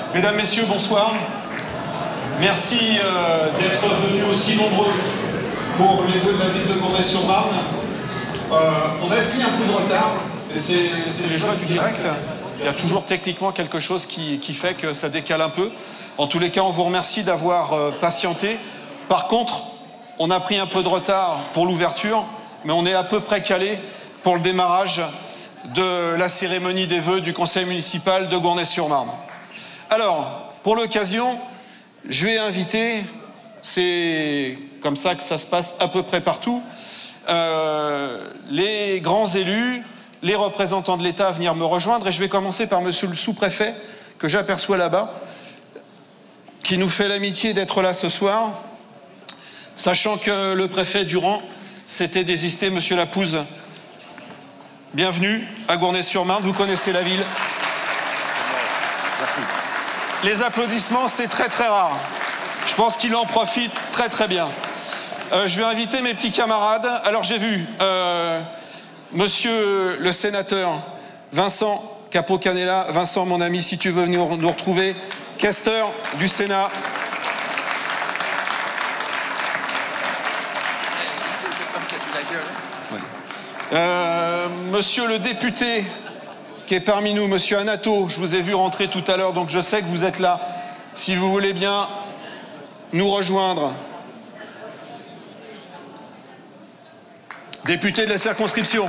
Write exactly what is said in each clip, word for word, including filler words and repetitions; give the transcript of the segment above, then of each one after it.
Mesdames, Messieurs, bonsoir. Merci euh, d'être venus aussi nombreux pour les vœux de la ville de Gournay-sur-Marne. Euh, on a pris un peu de retard, et c'est les joies du direct. Il y a toujours techniquement quelque chose qui, qui fait que ça décale un peu. En tous les cas, on vous remercie d'avoir euh, patienté. Par contre, on a pris un peu de retard pour l'ouverture, mais on est à peu près calé pour le démarrage de la cérémonie des vœux du conseil municipal de Gournay-sur-Marne. Alors, pour l'occasion, je vais inviter, c'est comme ça que ça se passe à peu près partout, euh, les grands élus, les représentants de l'État à venir me rejoindre. Et je vais commencer par monsieur le sous-préfet, que j'aperçois là-bas, qui nous fait l'amitié d'être là ce soir, sachant que le préfet Durand s'était désisté. Monsieur Lapouze, bienvenue à Gournay-sur-Marne, vous connaissez la ville. Merci. Les applaudissements, c'est très très rare. Je pense qu'il en profite très très bien. Euh, je vais inviter mes petits camarades. Alors j'ai vu euh, monsieur le sénateur Vincent Capo-Canella. Vincent, mon ami, si tu veux venir nous retrouver, questeur du Sénat. Euh, monsieur le député qui est parmi nous, monsieur Anato, je vous ai vu rentrer tout à l'heure, donc je sais que vous êtes là. Si vous voulez bien nous rejoindre. Député de la circonscription.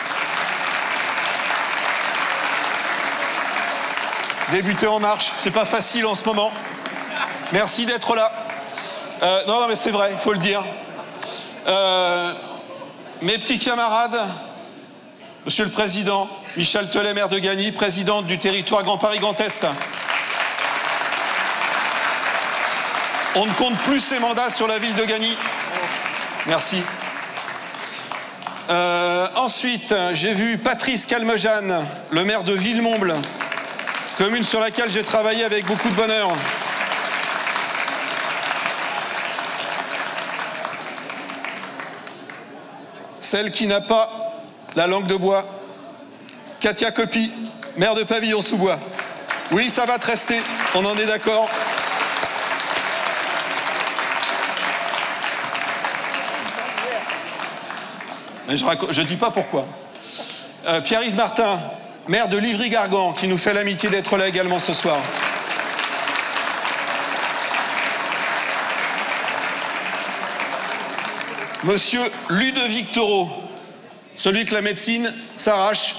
Député En Marche, c'est pas facile en ce moment. Merci d'être là. Euh, non, non, mais c'est vrai, il faut le dire. Euh, mes petits camarades, monsieur le Président, Michel Telet, maire de Gagny, présidente du territoire Grand Paris Grand Est. On ne compte plus ses mandats sur la ville de Gagny. Merci. Euh, ensuite, j'ai vu Patrice Calmejane, le maire de Villemomble, commune sur laquelle j'ai travaillé avec beaucoup de bonheur. Celle qui n'a pas la langue de bois, Katia Coppi, maire de Pavillon-sous-Bois. Oui, ça va te rester, on en est d'accord. Mais je ne dis pas pourquoi. Euh, Pierre-Yves Martin, maire de Livry-Gargan, qui nous fait l'amitié d'être là également ce soir. Monsieur Ludovic Taureau, celui que la médecine s'arrache,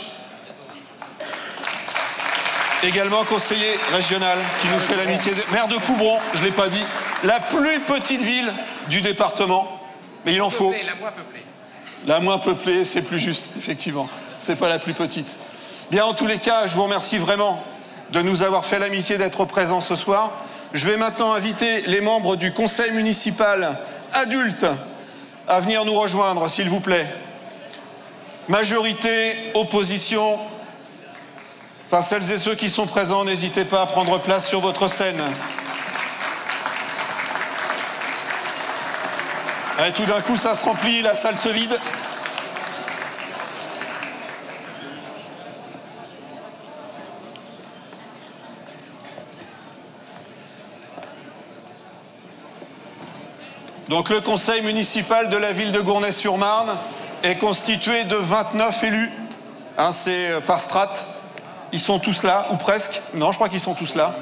également conseiller régional, qui nous fait l'amitié, de... maire de Coubron, je ne l'ai pas dit, la plus petite ville du département, mais il en faut. La moins peuplée. La moins peuplée, c'est plus juste, effectivement. C'est pas la plus petite. Bien, en tous les cas, je vous remercie vraiment de nous avoir fait l'amitié d'être présents ce soir. Je vais maintenant inviter les membres du conseil municipal adulte à venir nous rejoindre, s'il vous plaît. Majorité, opposition. Enfin, celles et ceux qui sont présents, n'hésitez pas à prendre place sur votre scène. Et tout d'un coup, ça se remplit, la salle se vide. Donc le conseil municipal de la ville de Gournay-sur-Marne est constitué de vingt-neuf élus. Hein, c'est par strate. Ils sont tous là, ou presque. Non, je crois qu'ils sont tous là.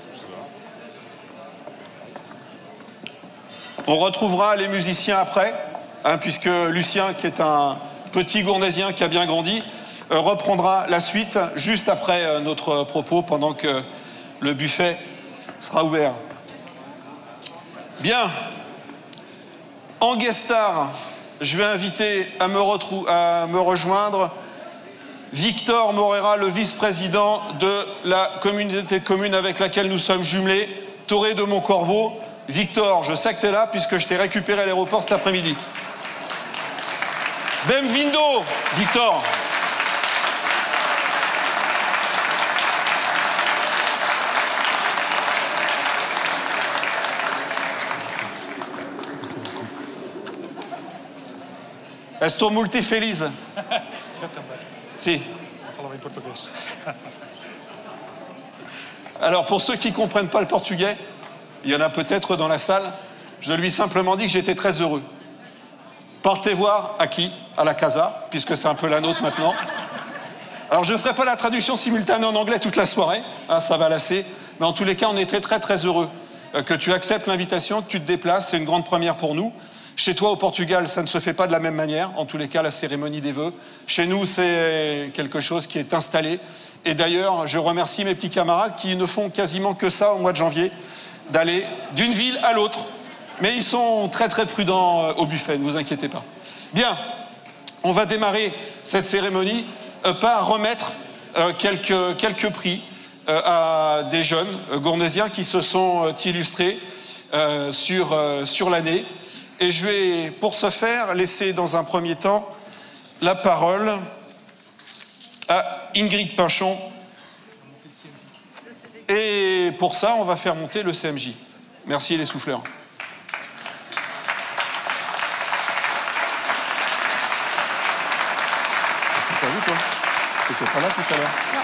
On retrouvera les musiciens après, hein, puisque Lucien, qui est un petit Gournaisien qui a bien grandi, euh, reprendra la suite juste après euh, notre propos, pendant que le buffet sera ouvert. Bien. En guest star, je vais inviter à me, à me rejoindre Victor Morera, le vice-président de la communauté commune avec laquelle nous sommes jumelés, Toré de Montcorvo. Victor, je sais que tu es là puisque je t'ai récupéré à l'aéroport cet après-midi. Benvindo, Victor. Estou muito feliz. Eu também. Sim. Falava em português. Alors, pour ceux qui ne comprennent pas le portugais, il y en a peut-être dans la salle, je lui ai simplement dit que j'étais très heureux. Partez voir Aqui, à la casa, puisque c'est un peu la nôtre maintenant. Alors, je ne ferai pas la traduction simultanée en anglais toute la soirée, hein, ça va lasser, mais en tous les cas, on est très, très, très heureux euh, que tu acceptes l'invitation, que tu te déplaces, c'est une grande première pour nous. Chez toi, au Portugal, ça ne se fait pas de la même manière, en tous les cas, la cérémonie des vœux. Chez nous, c'est quelque chose qui est installé. Et d'ailleurs, je remercie mes petits camarades qui ne font quasiment que ça au mois de janvier, d'aller d'une ville à l'autre. Mais ils sont très très prudents au buffet, ne vous inquiétez pas. Bien, on va démarrer cette cérémonie euh, par remettre euh, quelques, quelques prix euh, à des jeunes euh, gournésiens qui se sont euh, illustrés euh, sur, euh, sur l'année. Et je vais, pour ce faire, laisser dans un premier temps la parole à Ingrid Pinchon. Et pour ça, on va faire monter le C M J. Merci les souffleurs. T'as vu, toi? T'étais pas là tout à l'heure? Non.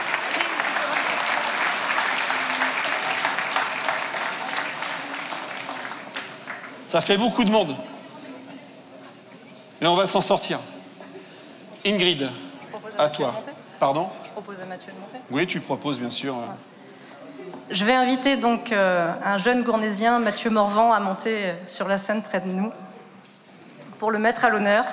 Ça fait beaucoup de monde. Mais on va s'en sortir. Ingrid, à, à toi. Pardon? Je propose à Mathieu de monter. Oui, tu proposes, bien sûr. Ouais. Je vais inviter donc euh, un jeune gournésien, Mathieu Morvan, à monter sur la scène près de nous pour le mettre à l'honneur.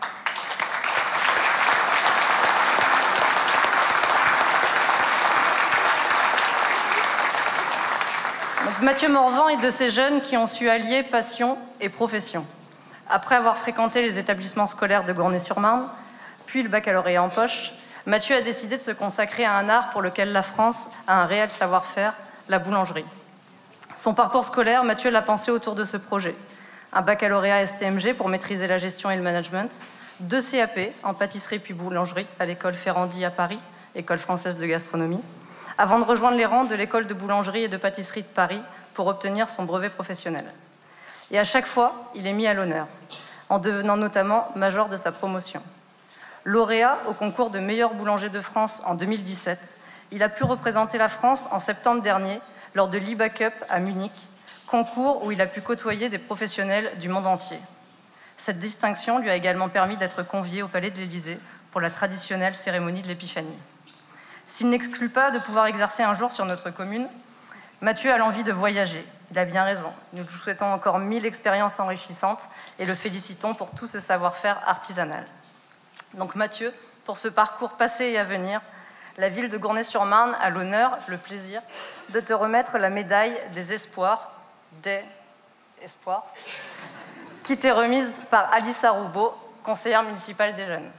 Donc, Mathieu Morvan est de ces jeunes qui ont su allier passion et profession. Après avoir fréquenté les établissements scolaires de Gournay-sur-Marne, puis le baccalauréat en poche, Mathieu a décidé de se consacrer à un art pour lequel la France a un réel savoir-faire, la boulangerie. Son parcours scolaire, Mathieu l'a pensé autour de ce projet. Un baccalauréat S T M G pour maîtriser la gestion et le management, deux C A P en pâtisserie puis boulangerie à l'école Ferrandi à Paris, école française de gastronomie, avant de rejoindre les rangs de l'école de boulangerie et de pâtisserie de Paris pour obtenir son brevet professionnel. Et à chaque fois, il est mis à l'honneur, en devenant notamment major de sa promotion. Lauréat au concours de meilleur boulanger de France en deux mille dix-sept, il a pu représenter la France en septembre dernier lors de l'I B A Cup à Munich, concours où il a pu côtoyer des professionnels du monde entier. Cette distinction lui a également permis d'être convié au Palais de l'Élysée pour la traditionnelle cérémonie de l'Épiphanie. S'il n'exclut pas de pouvoir exercer un jour sur notre commune, Mathieu a l'envie de voyager. Il a bien raison. Nous lui souhaitons encore mille expériences enrichissantes et le félicitons pour tout ce savoir-faire artisanal. Donc Mathieu, pour ce parcours passé et à venir, la ville de Gournay-sur-Marne a l'honneur, le plaisir de te remettre la médaille des espoirs, des espoirs, qui t'est remise par Alice Aroubaud, conseillère municipale des jeunes.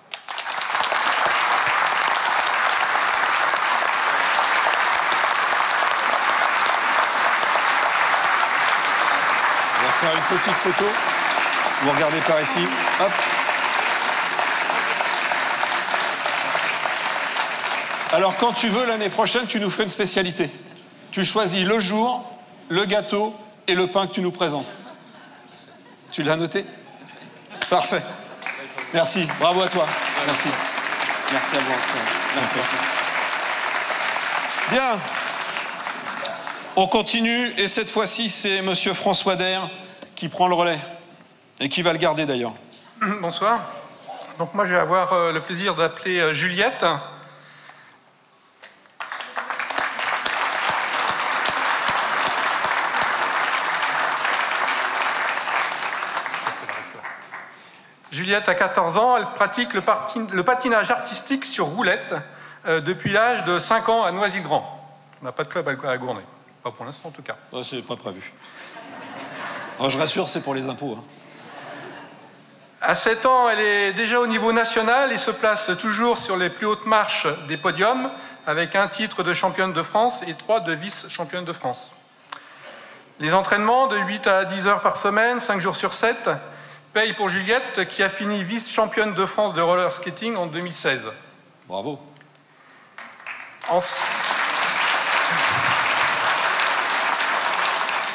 On va faire une petite photo. Vous regardez par ici. Hop. Alors, quand tu veux, l'année prochaine, tu nous fais une spécialité. Tu choisis le jour, le gâteau et le pain que tu nous présentes. Tu l'as noté? Parfait. Merci. Bravo à toi. Merci. Merci à vous. Merci. Bien. On continue et cette fois-ci, c'est monsieur François Daire qui prend le relais et qui va le garder d'ailleurs. Bonsoir. Donc moi, je vais avoir euh, le plaisir d'appeler euh, Juliette. Juliette a quatorze ans, elle pratique le, patin, le patinage artistique sur roulette euh, depuis l'âge de cinq ans à Noisy-le-Grand. On n'a pas de club à Gournay, pas pour l'instant en tout cas. Oh, c'est pas prévu. Alors, je rassure, c'est pour les impôts. Hein. À sept ans, elle est déjà au niveau national et se place toujours sur les plus hautes marches des podiums avec un titre de championne de France et trois de vice-championne de France. Les entraînements de huit à dix heures par semaine, cinq jours sur sept, paye pour Juliette, qui a fini vice-championne de France de roller skating en deux mille seize. Bravo. En...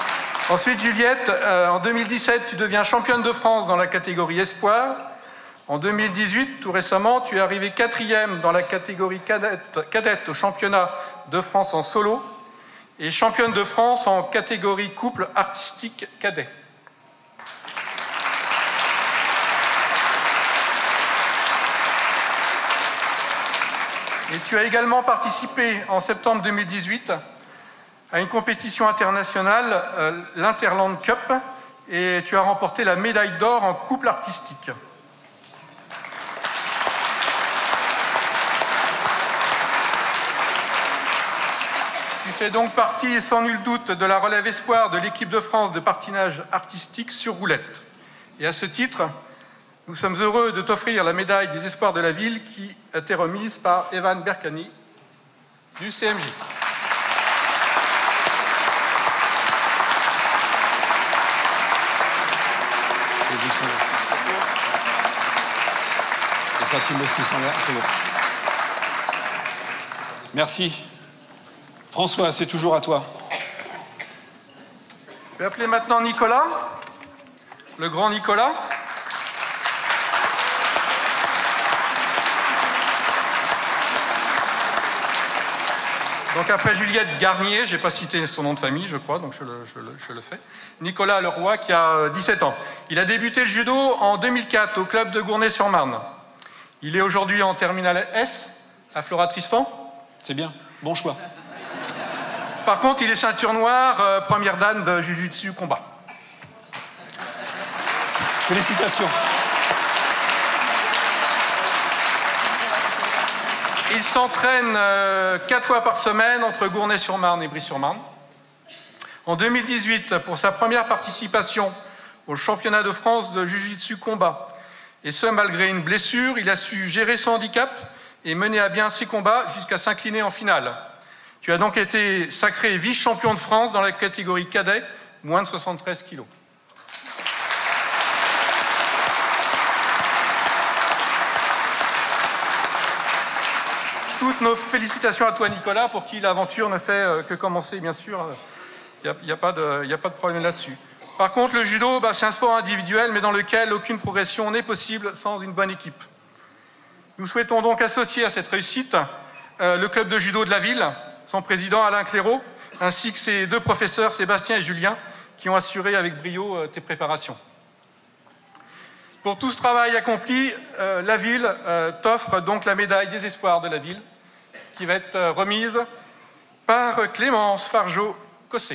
Ensuite, Juliette, euh, en deux mille dix-sept, tu deviens championne de France dans la catégorie Espoir. En deux mille dix-huit, tout récemment, tu es arrivé quatrième dans la catégorie cadette, cadette au championnat de France en solo et championne de France en catégorie couple artistique cadet. Et tu as également participé en septembre deux mille dix-huit à une compétition internationale, euh, l'Interland Cup, et tu as remporté la médaille d'or en couple artistique. Tu fais donc partie, sans nul doute, de la relève espoir de l'équipe de France de patinage artistique sur roulette. Et à ce titre, nous sommes heureux de t'offrir la médaille des espoirs de la ville qui a été remise par Evan Berkani du C M J. Et quand tu me laisses tous en l'air, c'est bon. Merci. François, c'est toujours à toi. Je vais appeler maintenant Nicolas, le grand Nicolas. Donc après Juliette Garnier, je n'ai pas cité son nom de famille, je crois, donc je le, je le, je le fais. Nicolas Leroy, qui a dix-sept ans. Il a débuté le judo en deux mille quatre au club de Gournay-sur-Marne. Il est aujourd'hui en terminale S, à Flora-Tristan. C'est bien, bon choix. Par contre, il est ceinture noire, euh, première dan de Jiu-Jitsu combat. Félicitations. Il s'entraîne euh, quatre fois par semaine entre Gournay-sur-Marne et Brie-sur-Marne. En deux mille dix-huit, pour sa première participation au championnat de France de Jiu-Jitsu combat, et ce malgré une blessure, il a su gérer son handicap et mener à bien ses combats jusqu'à s'incliner en finale. Tu as donc été sacré vice-champion de France dans la catégorie cadet, moins de soixante-treize kilos. Toutes nos félicitations à toi, Nicolas, pour qui l'aventure ne fait que commencer, bien sûr. Il n'y a, a pas de problème là-dessus. Par contre, le judo, bah, c'est un sport individuel, mais dans lequel aucune progression n'est possible sans une bonne équipe. Nous souhaitons donc associer à cette réussite euh, le club de judo de la ville, son président Alain Clairaut, ainsi que ses deux professeurs Sébastien et Julien, qui ont assuré avec brio euh, tes préparations. Pour tout ce travail accompli, euh, la ville euh, t'offre donc la médaille des espoirs de la ville, qui va être euh, remise par Clémence Fargeau-Cossé.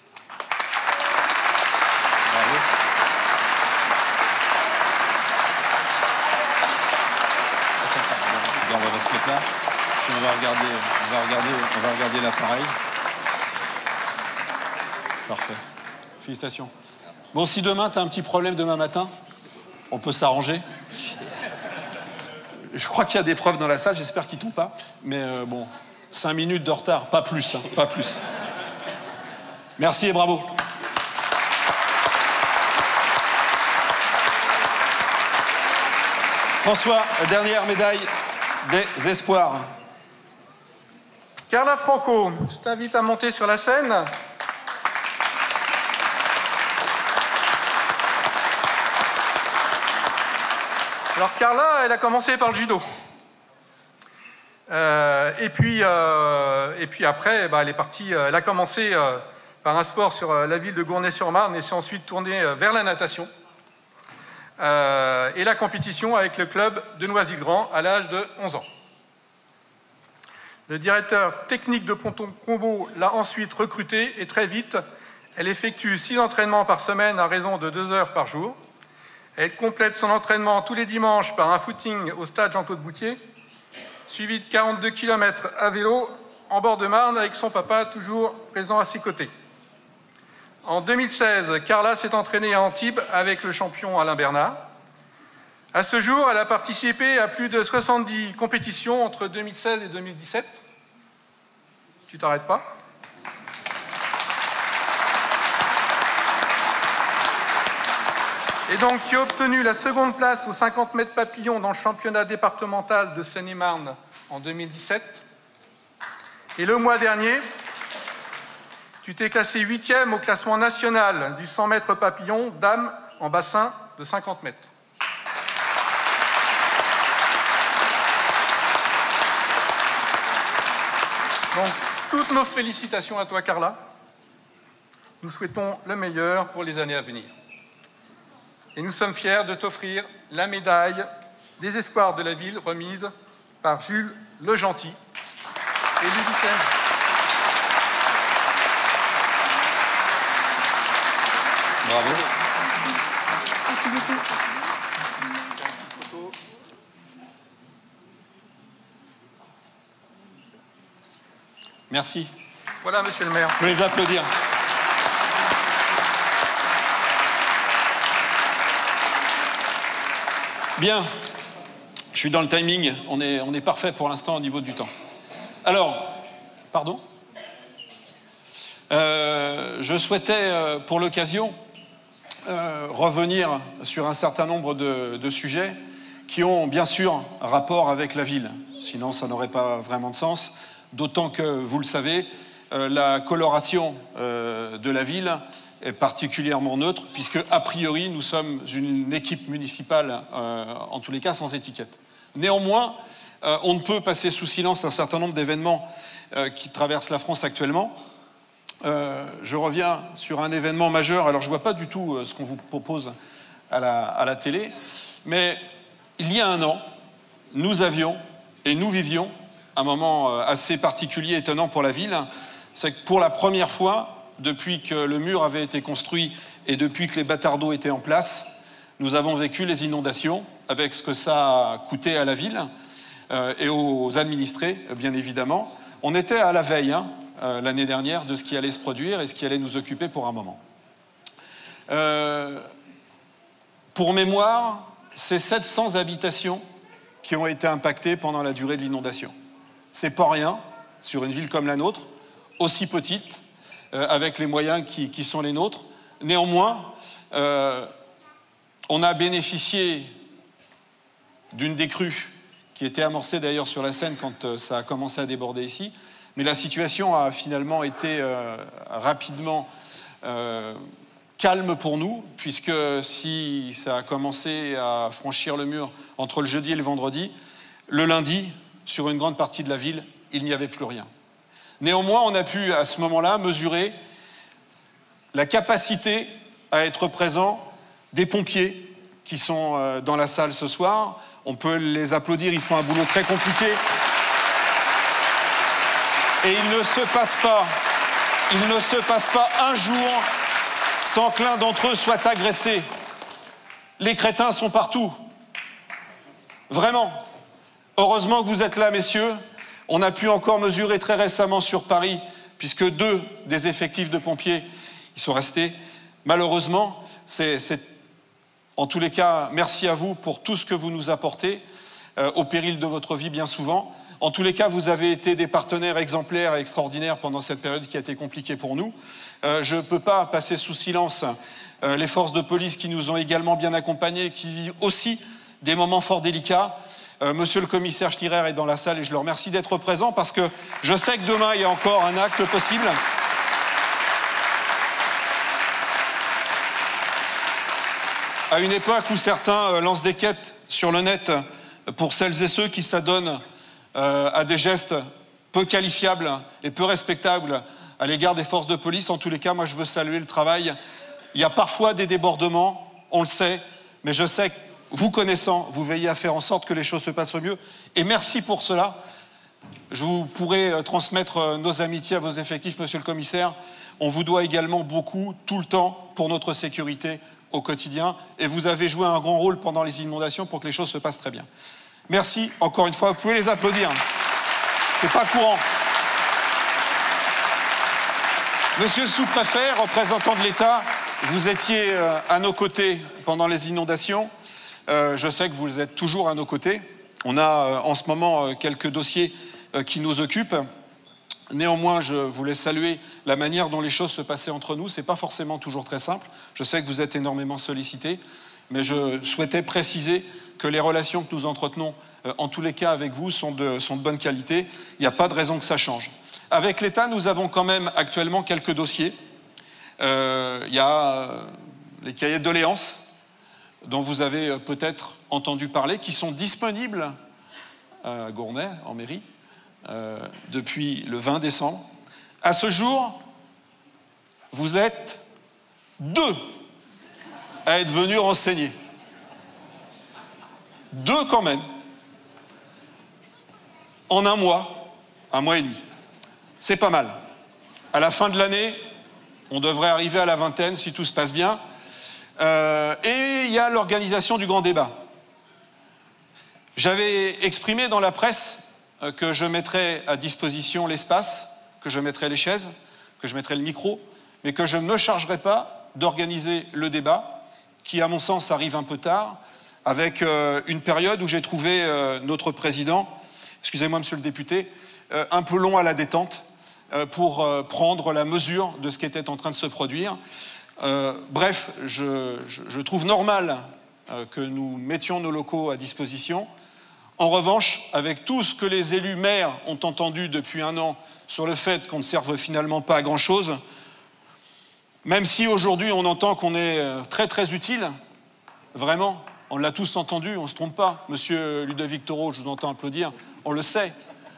Bravo. On va se mettre là. Puis on va regarder, on va regarder, on va regarder l'appareil. Parfait. Félicitations. Bon, si demain, tu as un petit problème demain matin, on peut s'arranger. Je crois qu'il y a des preuves dans la salle, j'espère qu'ils t'ont pas. Mais euh, bon, cinq minutes de retard, pas plus, hein, pas plus. Merci et bravo. François, dernière médaille des espoirs. Carla Franco, je t'invite à monter sur la scène. Alors Carla, elle a commencé par le judo. Euh, et, puis, euh, et puis après, bah, elle est partie, euh, elle a commencé euh, par un sport sur euh, la ville de Gournay-sur-Marne et s'est ensuite tournée euh, vers la natation euh, et la compétition avec le club de Noisy-le-Grand à l'âge de onze ans. Le directeur technique de Ponton Combo l'a ensuite recrutée et très vite, elle effectue six entraînements par semaine à raison de deux heures par jour. Elle complète son entraînement tous les dimanches par un footing au stade Jean-Claude Boutier, suivi de quarante-deux kilomètres à vélo en bord de Marne avec son papa toujours présent à ses côtés. En deux mille seize, Carla s'est entraînée à Antibes avec le champion Alain Bernard. À ce jour, elle a participé à plus de soixante-dix compétitions entre deux mille seize et deux mille dix-sept. Tu t'arrêtes pas? Et donc, tu as obtenu la seconde place aux cinquante mètres papillons dans le championnat départemental de Seine-et-Marne en deux mille dix-sept. Et le mois dernier, tu t'es classé huitième au classement national du cent mètres papillons dames en bassin de cinquante mètres. Donc, toutes nos félicitations à toi, Carla. Nous souhaitons le meilleur pour les années à venir. Et nous sommes fiers de t'offrir la médaille des espoirs de la ville remise par Jules Legentil et Ludicène. Bravo. Merci beaucoup. Merci. Voilà, monsieur le maire. Je peux les applaudir. Bien. Je suis dans le timing. On est, on est parfait pour l'instant au niveau du temps. Alors, pardon euh, je souhaitais, euh, pour l'occasion, euh, revenir sur un certain nombre de, de sujets qui ont bien sûr rapport avec la ville. Sinon, ça n'aurait pas vraiment de sens. D'autant que, vous le savez, euh, la coloration euh, de la ville est particulièrement neutre, puisque, a priori, nous sommes une équipe municipale, euh, en tous les cas, sans étiquette. Néanmoins, euh, on ne peut passer sous silence un certain nombre d'événements euh, qui traversent la France actuellement. Euh, je reviens sur un événement majeur. Alors, je ne vois pas du tout euh, ce qu'on vous propose à la, à la télé, mais il y a un an, nous avions et nous vivions un moment assez particulier, étonnant pour la ville, c'est que pour la première fois, depuis que le mur avait été construit et depuis que les bâtards d'eau étaient en place, nous avons vécu les inondations, avec ce que ça a coûté à la ville euh, et aux administrés, bien évidemment. On était à la veille, hein, euh, l'année dernière, de ce qui allait se produire et ce qui allait nous occuper pour un moment. Euh, pour mémoire, c'est sept cents habitations qui ont été impactées pendant la durée de l'inondation. C'est pas rien sur une ville comme la nôtre, aussi petite, euh, avec les moyens qui, qui sont les nôtres. Néanmoins, euh, on a bénéficié d'une décrue qui était amorcée d'ailleurs sur la Seine quand euh, ça a commencé à déborder ici. Mais la situation a finalement été euh, rapidement euh, calme pour nous, puisque si ça a commencé à franchir le mur entre le jeudi et le vendredi, le lundi, sur une grande partie de la ville, il n'y avait plus rien. Néanmoins, on a pu, à ce moment-là, mesurer la capacité à être présent des pompiers qui sont dans la salle ce soir. On peut les applaudir, ils font un boulot très compliqué. Et il ne se passe pas, il ne se passe pas un jour sans que l'un d'entre eux soit agressé. Les crétins sont partout. Vraiment. Heureusement que vous êtes là, messieurs. On a pu encore mesurer très récemment sur Paris, puisque deux des effectifs de pompiers ils sont restés. Malheureusement, c'est, c'est, en tous les cas, merci à vous pour tout ce que vous nous apportez, euh, au péril de votre vie bien souvent. En tous les cas, vous avez été des partenaires exemplaires et extraordinaires pendant cette période qui a été compliquée pour nous. Euh, je ne peux pas passer sous silence euh, les forces de police qui nous ont également bien accompagnés, qui vivent aussi des moments fort délicats. Euh, Monsieur le commissaire Schlirer est dans la salle et je le remercie d'être présent parce que je sais que demain, il y a encore un acte possible. À une époque où certains euh, lancent des quêtes sur le net pour celles et ceux qui s'adonnent euh, à des gestes peu qualifiables et peu respectables à l'égard des forces de police, en tous les cas, moi je veux saluer le travail. Il y a parfois des débordements, on le sait, mais je sais que vous connaissant, vous veillez à faire en sorte que les choses se passent au mieux. Et merci pour cela. Je vous pourrai transmettre nos amitiés à vos effectifs, monsieur le commissaire. On vous doit également beaucoup, tout le temps, pour notre sécurité au quotidien. Et vous avez joué un grand rôle pendant les inondations pour que les choses se passent très bien. Merci encore une fois. Vous pouvez les applaudir. C'est pas courant. Monsieur le sous-préfet, représentant de l'État, vous étiez à nos côtés pendant les inondations. Euh, je sais que vous êtes toujours à nos côtés. On a euh, en ce moment euh, quelques dossiers euh, qui nous occupent. Néanmoins, je voulais saluer la manière dont les choses se passaient entre nous. Ce n'est pas forcément toujours très simple. Je sais que vous êtes énormément sollicités, mais je souhaitais préciser que les relations que nous entretenons, euh, en tous les cas avec vous, sont de, sont de bonne qualité. Il n'y a pas de raison que ça change. Avec l'État, nous avons quand même actuellement quelques dossiers. Euh, il y a euh, les cahiers de doléances, dont vous avez peut-être entendu parler, qui sont disponibles à Gournay, en mairie, euh, depuis le vingt décembre. À ce jour, vous êtes deux à être venus renseigner. Deux quand même. En un mois, un mois et demi. C'est pas mal. À la fin de l'année, on devrait arriver à la vingtaine si tout se passe bien. Euh, et il y a l'organisation du grand débat. J'avais exprimé dans la presse euh, que je mettrais à disposition l'espace, que je mettrais les chaises, que je mettrais le micro, mais que je ne me chargerais pas d'organiser le débat, qui à mon sens arrive un peu tard, avec euh, une période où j'ai trouvé euh, notre président, excusez-moi monsieur le député, euh, un peu long à la détente euh, pour euh, prendre la mesure de ce qui était en train de se produire. Euh, bref, je, je, je trouve normal euh, que nous mettions nos locaux à disposition. En revanche, avec tout ce que les élus maires ont entendu depuis un an sur le fait qu'on ne serve finalement pas à grand-chose, même si aujourd'hui on entend qu'on est très très utile, vraiment, on l'a tous entendu, on ne se trompe pas. Monsieur Ludovic Toro, je vous entends applaudir, on le sait.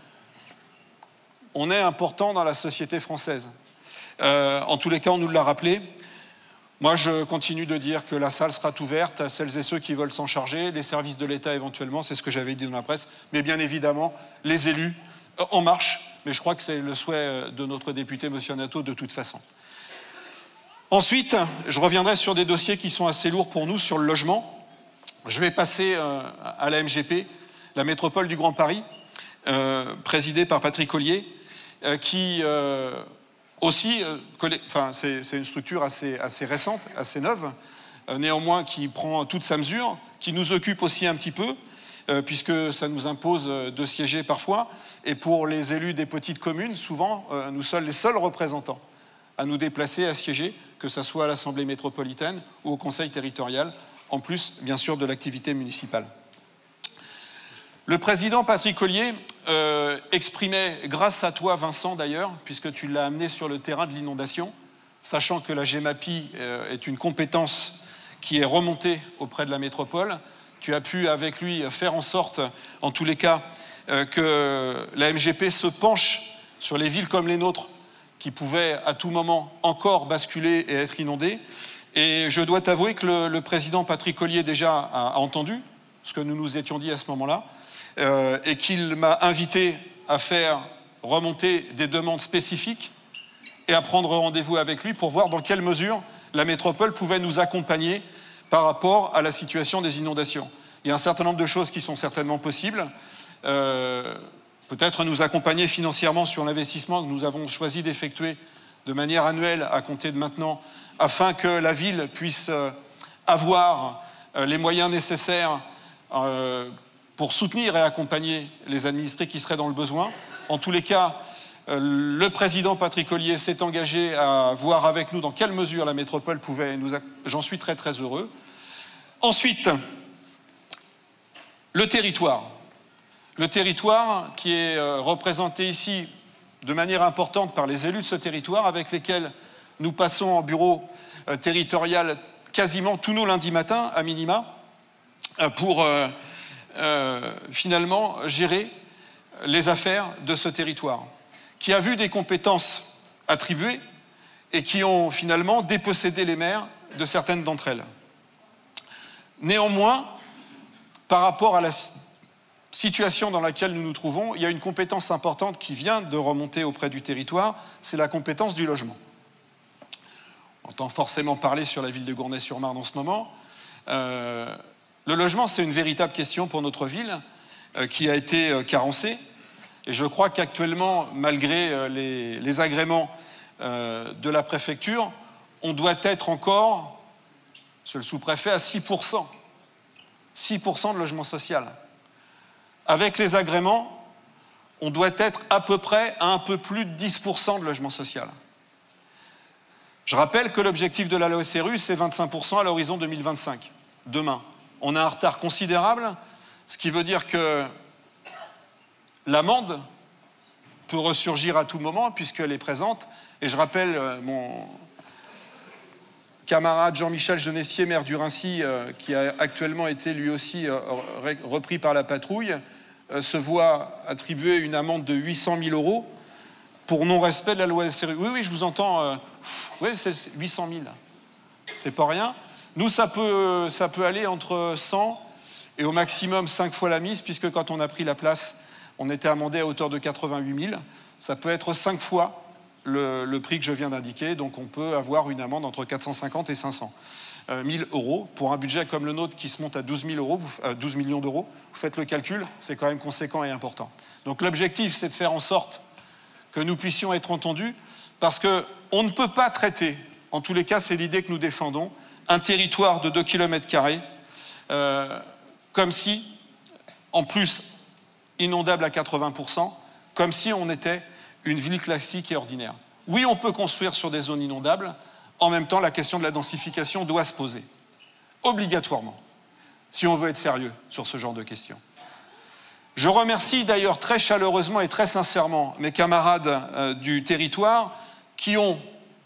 On est important dans la société française. Euh, en tous les cas, on nous l'a rappelé. Moi, je continue de dire que la salle sera ouverte à celles et ceux qui veulent s'en charger, les services de l'État éventuellement, c'est ce que j'avais dit dans la presse, mais bien évidemment, les élus euh, en marche, mais je crois que c'est le souhait de notre député, monsieur Nato, de toute façon. Ensuite, je reviendrai sur des dossiers qui sont assez lourds pour nous sur le logement. Je vais passer euh, à la M G P, la métropole du Grand Paris, euh, présidée par Patrick Ollier, euh, qui euh, aussi, euh, enfin, c'est, c'est une structure assez, assez récente, assez neuve, euh, néanmoins qui prend toute sa mesure, qui nous occupe aussi un petit peu, euh, puisque ça nous impose de siéger parfois, et pour les élus des petites communes, souvent, euh, nous sommes les seuls représentants à nous déplacer, à siéger, que ce soit à l'Assemblée métropolitaine ou au Conseil territorial, en plus, bien sûr, de l'activité municipale. Le président Patrick Ollier euh, exprimait, grâce à toi, Vincent, d'ailleurs, puisque tu l'as amené sur le terrain de l'inondation, sachant que la GEMAPI euh, est une compétence qui est remontée auprès de la métropole, tu as pu, avec lui, faire en sorte, en tous les cas, euh, que la M G P se penche sur les villes comme les nôtres, qui pouvaient à tout moment encore basculer et être inondées. Et je dois t'avouer que le, le président Patrick Ollier déjà a, a entendu ce que nous nous étions dit à ce moment-là, euh, et qu'il m'a invité à faire remonter des demandes spécifiques et à prendre rendez-vous avec lui pour voir dans quelle mesure la métropole pouvait nous accompagner par rapport à la situation des inondations. Il y a un certain nombre de choses qui sont certainement possibles. Euh, peut-être nous accompagner financièrement sur l'investissement que nous avons choisi d'effectuer de manière annuelle à compter de maintenant, afin que la ville puisse avoir les moyens nécessaires pour soutenir et accompagner les administrés qui seraient dans le besoin. En tous les cas, le président Patrick Ollier s'est engagé à voir avec nous dans quelle mesure la métropole pouvait nous... J'en suis très très heureux. Ensuite, le territoire. Le territoire qui est représenté ici de manière importante par les élus de ce territoire, avec lesquels nous passons en bureau euh, territorial quasiment tous nos lundis matins, à minima, euh, pour euh, euh, finalement gérer les affaires de ce territoire, qui a vu des compétences attribuées et qui ont finalement dépossédé les maires de certaines d'entre elles. Néanmoins, par rapport à la situation dans laquelle nous nous trouvons, il y a une compétence importante qui vient de remonter auprès du territoire, c'est la compétence du logement. On entend forcément parler sur la ville de Gournay-sur-Marne en ce moment. Euh, le logement, c'est une véritable question pour notre ville, euh, qui a été euh, carencée. Et je crois qu'actuellement, malgré euh, les, les agréments euh, de la préfecture, on doit être encore, monsieur le sous-préfet, à six pour cent. six pour cent de logement social. Avec les agréments, on doit être à peu près à un peu plus de dix pour cent de logement social. Je rappelle que l'objectif de la loi S R U, c'est vingt-cinq pour cent à l'horizon deux mille vingt-cinq, demain. On a un retard considérable, ce qui veut dire que l'amende peut ressurgir à tout moment puisqu'elle est présente. Et je rappelle mon camarade Jean-Michel Genessier, maire du Raincy, euh, qui a actuellement été lui aussi euh, repris par la patrouille, euh, se voit attribuer une amende de huit cent mille euros pour non-respect de la loi S R U. Oui, oui, je vous entends. Euh, oui, c'est huit cent mille. C'est pas rien. Nous, ça peut, ça peut aller entre cent et au maximum cinq fois la mise, puisque quand on a pris la place, on était amendé à hauteur de quatre-vingt-huit mille. Ça peut être cinq fois le, le prix que je viens d'indiquer. Donc, on peut avoir une amende entre quatre cent cinquante et cinq cent mille euros. Pour un budget comme le nôtre qui se monte à douze mille euros, vous, douze millions d'euros, vous faites le calcul, c'est quand même conséquent et important. Donc, l'objectif, c'est de faire en sorte que nous puissions être entendus, parce qu'on ne peut pas traiter, en tous les cas, c'est l'idée que nous défendons, un territoire de deux kilomètres carrés, euh, comme si, en plus, inondable à quatre-vingts pour cent, comme si on était une ville classique et ordinaire. Oui, on peut construire sur des zones inondables, en même temps, la question de la densification doit se poser, obligatoirement, si on veut être sérieux sur ce genre de questions. Je remercie d'ailleurs très chaleureusement et très sincèrement mes camarades euh, du territoire qui ont,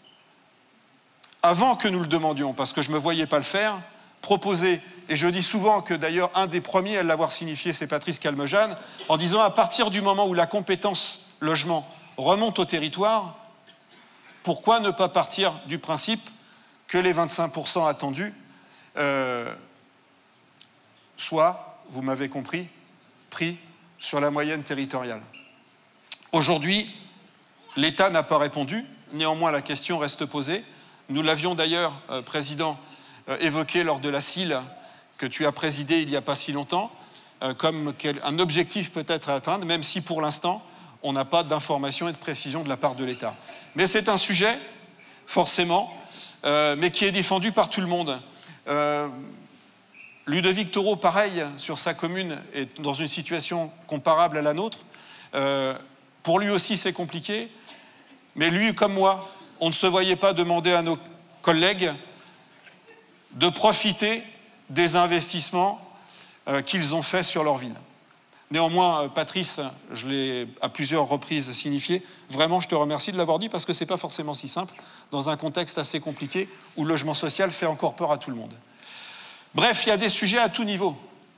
avant que nous le demandions, parce que je ne me voyais pas le faire, proposé, et je dis souvent que d'ailleurs un des premiers à l'avoir signifié, c'est Patrice Calmejane, en disant à partir du moment où la compétence logement remonte au territoire, pourquoi ne pas partir du principe que les vingt-cinq pour cent attendus euh, soient, vous m'avez compris, pris sur la moyenne territoriale. Aujourd'hui, l'État n'a pas répondu, néanmoins la question reste posée. Nous l'avions d'ailleurs, euh, Président, euh, évoqué lors de la C I L que tu as présidé il n'y a pas si longtemps, euh, comme quel, un objectif peut-être à atteindre, même si pour l'instant, on n'a pas d'informations et de précision de la part de l'État. Mais c'est un sujet, forcément, euh, mais qui est défendu par tout le monde. Euh, Ludovic Toro, pareil, sur sa commune, est dans une situation comparable à la nôtre. Euh, pour lui aussi, c'est compliqué. Mais lui, comme moi, on ne se voyait pas demander à nos collègues de profiter des investissements euh, qu'ils ont faits sur leur ville. Néanmoins, Patrice, je l'ai à plusieurs reprises signifié, vraiment, je te remercie de l'avoir dit parce que ce n'est pas forcément si simple dans un contexte assez compliqué où le logement social fait encore peur à tout le monde. Bref, il y a des sujets à tout niveau.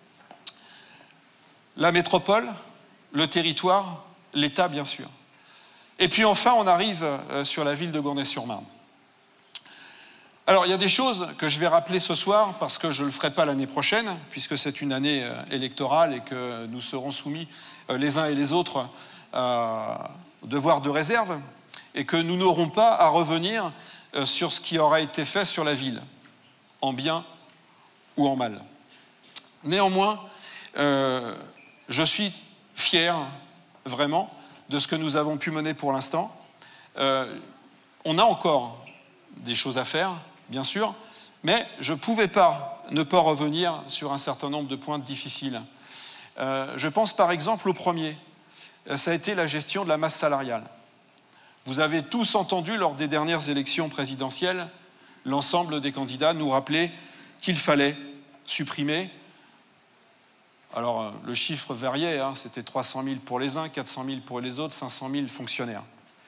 La métropole, le territoire, l'État, bien sûr. Et puis enfin, on arrive sur la ville de Gournay-sur-Marne. Alors, il y a des choses que je vais rappeler ce soir parce que je ne le ferai pas l'année prochaine, puisque c'est une année électorale et que nous serons soumis les uns et les autres à devoir de réserve et que nous n'aurons pas à revenir sur ce qui aura été fait sur la ville, en bien ou en mal. Néanmoins, euh, je suis fier, vraiment, de ce que nous avons pu mener pour l'instant. Euh, on a encore des choses à faire, bien sûr, mais je ne pouvais pas ne pas revenir sur un certain nombre de points difficiles. Euh, je pense par exemple au premier, ça a été la gestion de la masse salariale. Vous avez tous entendu lors des dernières élections présidentielles, l'ensemble des candidats nous rappeler qu'il fallait supprimer. Alors, le chiffre variait, hein, c'était trois cent mille pour les uns, quatre cent mille pour les autres, cinq cent mille fonctionnaires.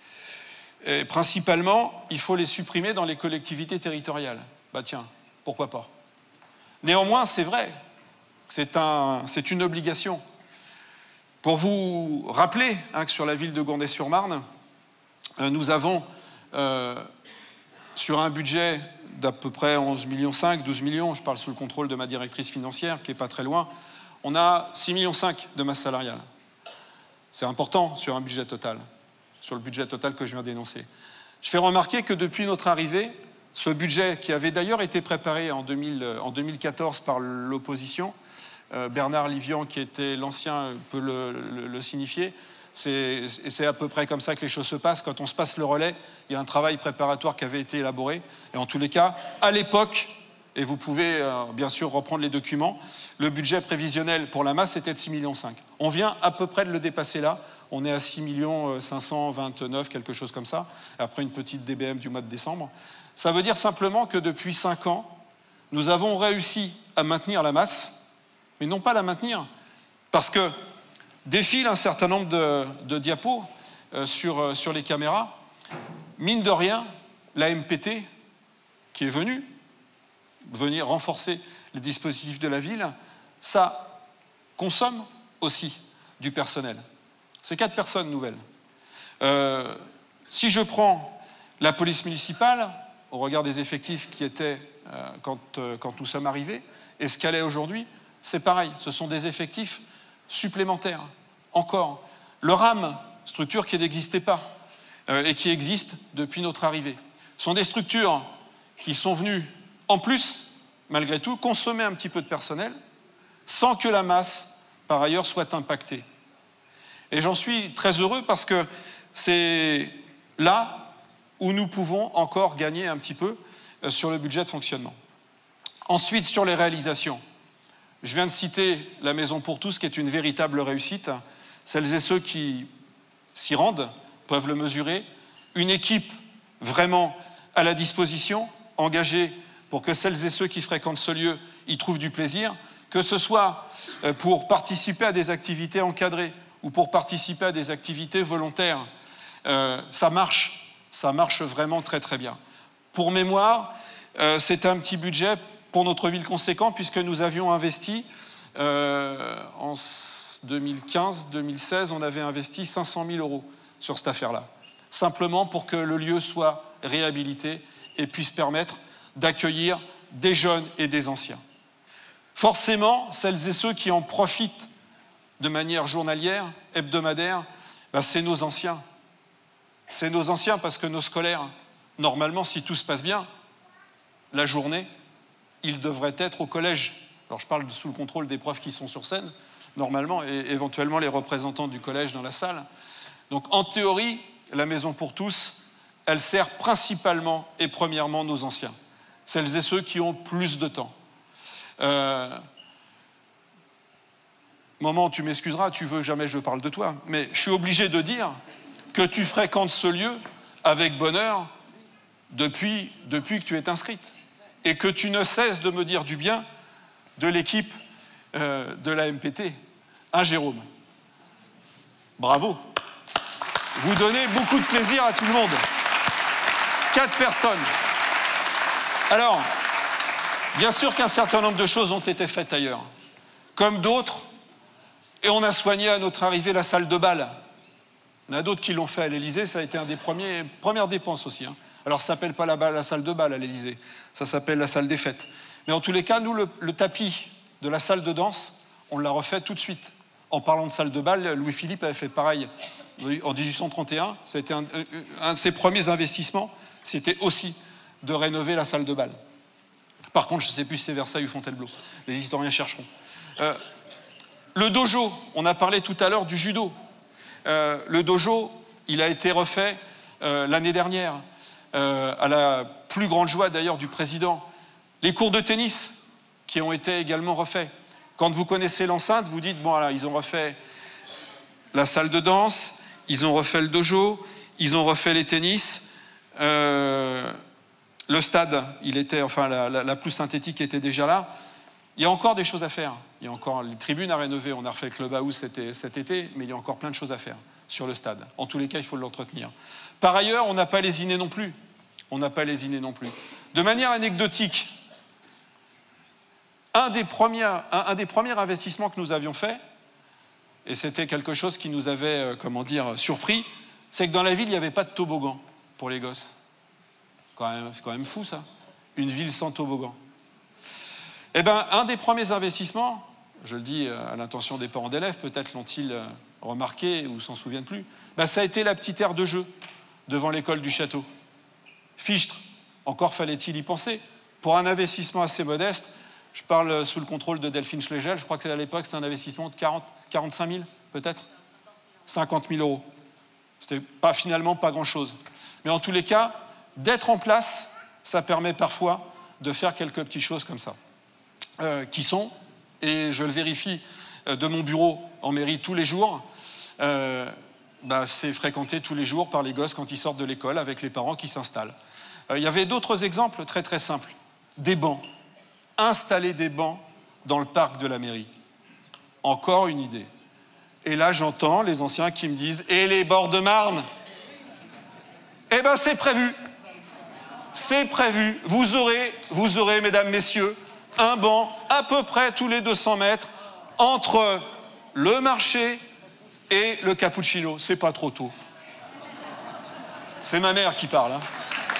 Et principalement, il faut les supprimer dans les collectivités territoriales. Bah tiens, pourquoi pas? Néanmoins, c'est vrai, c'est un, c'est une obligation. Pour vous rappeler hein, que sur la ville de Gournay-sur-Marne, euh, nous avons, euh, sur un budget d'à peu près onze virgule cinq millions, douze millions, je parle sous le contrôle de ma directrice financière, qui n'est pas très loin, on a six virgule cinq millions de masse salariale. C'est important sur un budget total, sur le budget total que je viens d'énoncer. Je fais remarquer que depuis notre arrivée, ce budget qui avait d'ailleurs été préparé en, deux mille, en deux mille quatorze par l'opposition, euh, Bernard Livian, qui était l'ancien, peut le, le, le signifier, c'est, c'est à peu près comme ça que les choses se passent. Quand on se passe le relais, il y a un travail préparatoire qui avait été élaboré. Et en tous les cas, à l'époque, et vous pouvez euh, bien sûr reprendre les documents, le budget prévisionnel pour la masse était de six virgule cinq millions. On vient à peu près de le dépasser là. On est à six millions cinq cent vingt-neuf, quelque chose comme ça, après une petite D B M du mois de décembre. Ça veut dire simplement que depuis cinq ans, nous avons réussi à maintenir la masse, mais non pas la maintenir, parce que défile un certain nombre de, de diapos euh, sur, euh, sur les caméras. Mine de rien, la M P T, qui est venue venir renforcer les dispositifs de la ville, ça consomme aussi du personnel. C'est quatre personnes nouvelles. Euh, si je prends la police municipale, au regard des effectifs qui étaient euh, quand, euh, quand nous sommes arrivés, et ce qu'elle est aujourd'hui, c'est pareil, ce sont des effectifs supplémentaires. Encore, le RAM, structure qui n'existait pas euh, et qui existe depuis notre arrivée, sont des structures qui sont venues, en plus, malgré tout, consommer un petit peu de personnel, sans que la masse, par ailleurs, soit impactée. Et j'en suis très heureux parce que c'est là où nous pouvons encore gagner un petit peu sur le budget de fonctionnement. Ensuite, sur les réalisations. Je viens de citer la Maison pour tous, qui est une véritable réussite. Celles et ceux qui s'y rendent peuvent le mesurer. Une équipe vraiment à la disposition, engagée pour que celles et ceux qui fréquentent ce lieu y trouvent du plaisir, que ce soit pour participer à des activités encadrées ou pour participer à des activités volontaires. Euh, ça marche, ça marche vraiment très très bien. Pour mémoire, euh, c'est un petit budget pour notre ville conséquent, puisque nous avions investi, euh, en deux mille quinze deux mille seize, on avait investi cinq cent mille euros sur cette affaire-là, simplement pour que le lieu soit réhabilité et puisse permettre d'accueillir des jeunes et des anciens. Forcément, celles et ceux qui en profitent de manière journalière, hebdomadaire, ben c'est nos anciens. C'est nos anciens parce que nos scolaires, normalement, si tout se passe bien, la journée, ils devraient être au collège. Alors je parle sous le contrôle des profs qui sont sur scène, normalement, et éventuellement les représentants du collège dans la salle. Donc en théorie, la Maison pour tous, elle sert principalement et premièrement nos anciens. Celles et ceux qui ont plus de temps. Euh, Maman, tu m'excuseras, tu veux jamais je parle de toi, mais je suis obligé de dire que tu fréquentes ce lieu avec bonheur depuis, depuis que tu es inscrite et que tu ne cesses de me dire du bien de l'équipe euh, de la M P T. Hein, Jérôme? Bravo. Vous donnez beaucoup de plaisir à tout le monde. Quatre personnes. Alors, bien sûr qu'un certain nombre de choses ont été faites ailleurs, comme d'autres, et on a soigné à notre arrivée la salle de bal. Il y en a d'autres qui l'ont fait à l'Élysée, ça a été un des premiers, premières dépenses aussi. Hein. Alors ça ne s'appelle pas la, la salle de bal à l'Élysée, ça s'appelle la salle des fêtes. Mais en tous les cas, nous, le, le tapis de la salle de danse, on l'a refait tout de suite. En parlant de salle de bal, Louis-Philippe avait fait pareil en dix-huit cent trente et un. Ça a été un, un de ses premiers investissements, c'était aussi de rénover la salle de bal. Par contre, je ne sais plus si c'est Versailles ou Fontainebleau. Les historiens chercheront. Euh, le dojo, on a parlé tout à l'heure du judo. Euh, le dojo, il a été refait euh, l'année dernière, euh, à la plus grande joie d'ailleurs du président. Les cours de tennis qui ont été également refaits. Quand vous connaissez l'enceinte, vous dites, bon, voilà, ils ont refait la salle de danse, ils ont refait le dojo, ils ont refait les tennis. Euh, le stade, il était, enfin, la, la, la plus synthétique était déjà là. Il y a encore des choses à faire. Il y a encore les tribunes à rénover. On a refait le clubhouse cet, cet été, mais il y a encore plein de choses à faire sur le stade. En tous les cas, il faut l'entretenir. Par ailleurs, on n'a pas lésiné non plus. On n'a pas lésiné non plus. De manière anecdotique, un des premiers, un, un des premiers investissements que nous avions fait, et c'était quelque chose qui nous avait, euh, comment dire, surpris, c'est que dans la ville, il n'y avait pas de toboggan pour les gosses. Quand même, c'est quand même fou, ça. Une ville sans toboggan. Eh bien, un des premiers investissements, je le dis à l'intention des parents d'élèves, peut-être l'ont-ils remarqué ou s'en souviennent plus, ben, ça a été la petite aire de jeu devant l'école du château. Fichtre, encore fallait-il y penser. Pour un investissement assez modeste, je parle sous le contrôle de Delphine Schlegel, je crois que à l'époque c'était un investissement de quarante, quarante-cinq mille, peut-être cinquante mille euros. C'était pas, finalement pas grand-chose. Mais en tous les cas, d'être en place, ça permet parfois de faire quelques petites choses comme ça. Euh, qui sont, et je le vérifie euh, de mon bureau en mairie tous les jours, euh, bah, c'est fréquenté tous les jours par les gosses quand ils sortent de l'école avec les parents qui s'installent. Euh, il y avait d'autres exemples très très simples. Des bancs. Installer des bancs dans le parc de la mairie. Encore une idée. Et là, j'entends les anciens qui me disent « Et les bords de Marne ?» Eh bien, c'est prévu. C'est prévu. Vous aurez, vous aurez, mesdames, messieurs, un banc à peu près tous les deux cents mètres entre le marché Et le cappuccino, c'est pas trop tôt. C'est ma mère qui parle. Hein.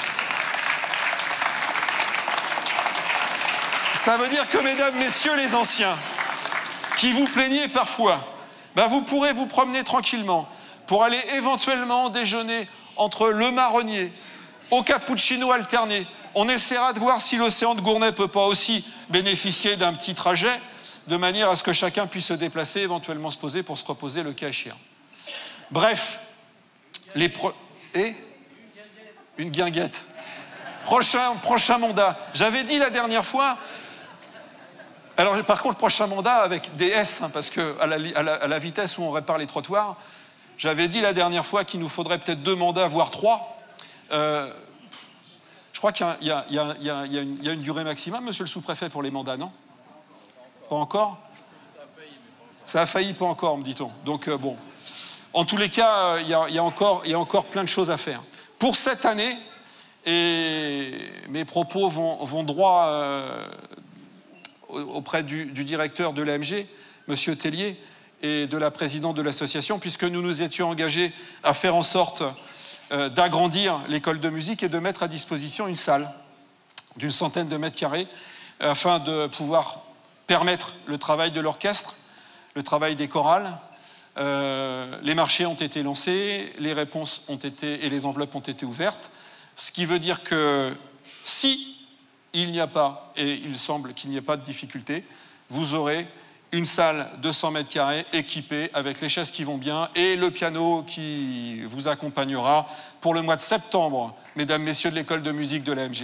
Ça veut dire que, mesdames, messieurs les anciens, qui vous plaignez parfois, ben vous pourrez vous promener tranquillement pour aller éventuellement déjeuner entre le marronnier au cappuccino alterné. On essaiera de voir si l'océan de Gournay ne peut pas aussi bénéficier d'un petit trajet, de manière à ce que chacun puisse se déplacer, éventuellement se poser pour se reposer le cas échéant. Bref, les pro... Et une guinguette. Prochain, prochain mandat. J'avais dit la dernière fois... Alors, par contre, prochain mandat avec des S, hein, parce qu'à la, à la, à la vitesse où on répare les trottoirs, j'avais dit la dernière fois qu'il nous faudrait peut-être deux mandats, voire trois. Euh, je crois qu'il y, y, y, y, y, y a une durée maximum, monsieur le sous-préfet, pour les mandats, non? Pas encore? Ça a failli, pas encore, me dit-on. Donc, euh, bon. En tous les cas, il euh, y, y, y a encore plein de choses à faire. Pour cette année, et mes propos vont, vont droit... Euh, auprès du, du directeur de l'A M G, M. Tellier, et de la présidente de l'association, puisque nous nous étions engagés à faire en sorte euh, d'agrandir l'école de musique et de mettre à disposition une salle d'une centaine de mètres carrés afin de pouvoir permettre le travail de l'orchestre, le travail des chorales. Euh, les marchés ont été lancés, les réponses ont été et les enveloppes ont été ouvertes, ce qui veut dire que si il n'y a pas, et il semble qu'il n'y ait pas de difficulté, vous aurez une salle de cent mètres carrés équipée avec les chaises qui vont bien et le piano qui vous accompagnera pour le mois de septembre, mesdames, messieurs de l'école de musique de l'A M G.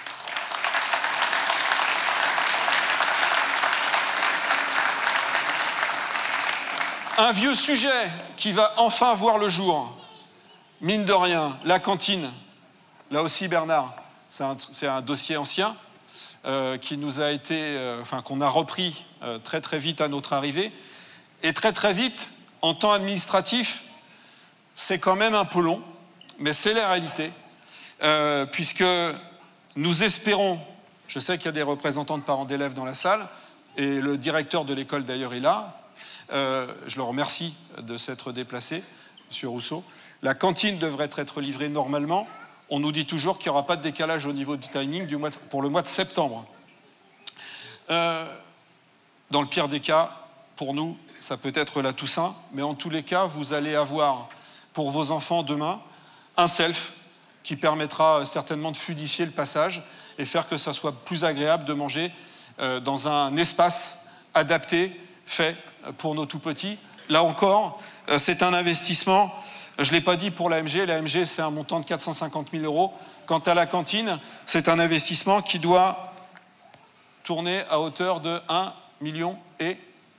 Un vieux sujet qui va enfin voir le jour, mine de rien, la cantine. Là aussi, Bernard, c'est un, c'est un dossier ancien euh, qui nous a été, euh, enfin, qu'on a repris euh, très très vite à notre arrivée. Et très très vite, en temps administratif, c'est quand même un peu long, mais c'est la réalité, euh, puisque nous espérons, je sais qu'il y a des représentants de parents d'élèves dans la salle, et le directeur de l'école d'ailleurs est là, euh, je le remercie de s'être déplacé, M. Rousseau. La cantine devrait être livrée normalement. On nous dit toujours qu'il n'y aura pas de décalage au niveau du timing du mois de, pour le mois de septembre. Euh, dans le pire des cas, pour nous, ça peut être la Toussaint, mais en tous les cas, vous allez avoir pour vos enfants demain un self qui permettra certainement de fluidifier le passage et faire que ça soit plus agréable de manger euh, dans un espace adapté, fait pour nos tout-petits. Là encore, euh, c'est un investissement. Je ne l'ai pas dit pour l'A M G. L'A M G, c'est un montant de quatre cent cinquante mille euros. Quant à la cantine, c'est un investissement qui doit tourner à hauteur de un million et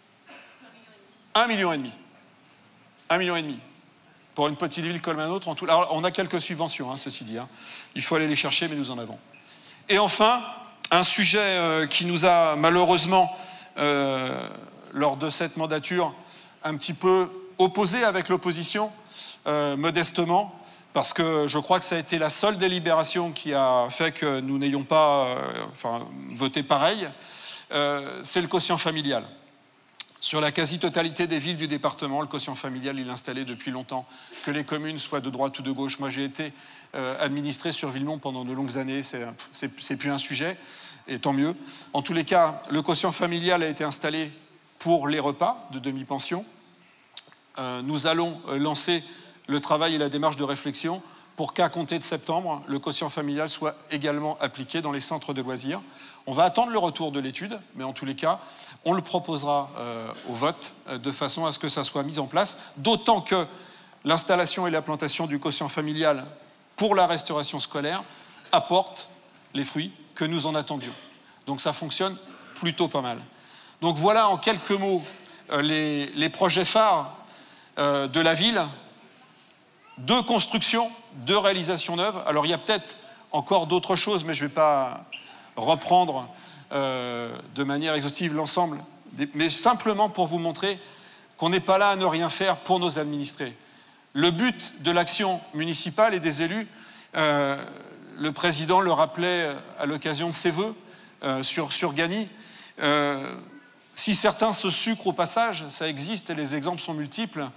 un million et demi. un million et demi. Pour une petite ville comme la nôtre, en tout... Alors, on a quelques subventions, hein, ceci dit. Hein. Il faut aller les chercher, mais nous en avons. Et enfin, un sujet euh, qui nous a malheureusement, euh, lors de cette mandature, un petit peu opposé avec l'opposition, Euh, modestement, parce que je crois que ça a été la seule délibération qui a fait que nous n'ayons pas euh, enfin, voté pareil, euh, c'est le quotient familial. Sur la quasi-totalité des villes du département, le quotient familial il est installé depuis longtemps, que les communes soient de droite ou de gauche. Moi j'ai été euh, administré sur Villemont pendant de longues années, c'est, c'est, c'est plus un sujet, et tant mieux. En tous les cas, le quotient familial a été installé pour les repas de demi-pension. Euh, nous allons euh, lancer le travail et la démarche de réflexion pour qu'à compter de septembre, le quotient familial soit également appliqué dans les centres de loisirs. On va attendre le retour de l'étude, mais en tous les cas, on le proposera euh, au vote euh, de façon à ce que ça soit mis en place, d'autant que l'installation et l'implantation du quotient familial pour la restauration scolaire apporte les fruits que nous en attendions. Donc ça fonctionne plutôt pas mal. Donc voilà en quelques mots euh, les, les projets phares euh, de la ville. Deux constructions, deux réalisations neuves. Alors il y a peut-être encore d'autres choses, mais je ne vais pas reprendre euh, de manière exhaustive l'ensemble, des... mais simplement pour vous montrer qu'on n'est pas là à ne rien faire pour nos administrés. Le but de l'action municipale et des élus, euh, le président le rappelait à l'occasion de ses vœux euh, sur, sur Gagny, euh, si certains se sucrent au passage, ça existe et les exemples sont multiples,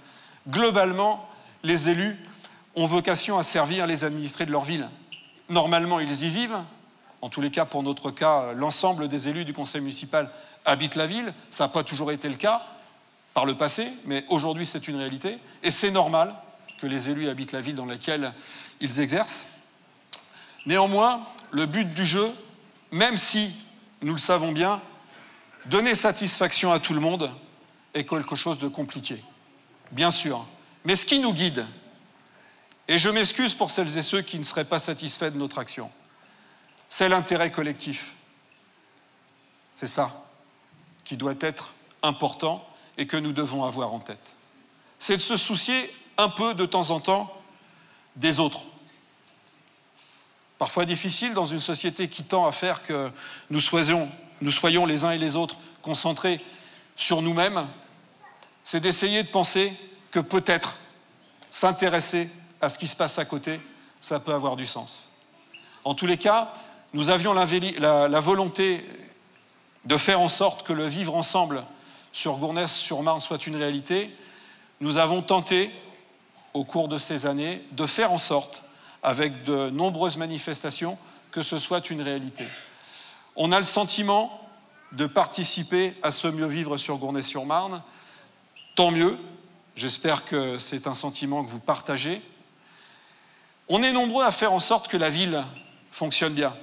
Globalement, les élus ont vocation à servir les administrés de leur ville. Normalement, ils y vivent. En tous les cas, pour notre cas, l'ensemble des élus du conseil municipal habitent la ville. Ça n'a pas toujours été le cas par le passé, mais aujourd'hui, c'est une réalité. Et c'est normal que les élus habitent la ville dans laquelle ils exercent. Néanmoins, le but du jeu, même si, nous le savons bien, donner satisfaction à tout le monde est quelque chose de compliqué, bien sûr. Mais ce qui nous guide, et je m'excuse pour celles et ceux qui ne seraient pas satisfaits de notre action, c'est l'intérêt collectif. C'est ça qui doit être important et que nous devons avoir en tête. C'est de se soucier un peu de temps en temps des autres. Parfois difficile dans une société qui tend à faire que nous soyons, nous soyons les uns et les autres concentrés sur nous-mêmes, c'est d'essayer de penser que peut-être s'intéresser à ce qui se passe à côté, ça peut avoir du sens. En tous les cas, nous avions la, la, la volonté de faire en sorte que le vivre ensemble sur Gournès-sur-Marne soit une réalité. Nous avons tenté, au cours de ces années, de faire en sorte, avec de nombreuses manifestations, que ce soit une réalité. On a le sentiment de participer à ce mieux vivre sur Gournès-sur-Marne. Tant mieux, j'espère que c'est un sentiment que vous partagez. On est nombreux à faire en sorte que la ville fonctionne bien.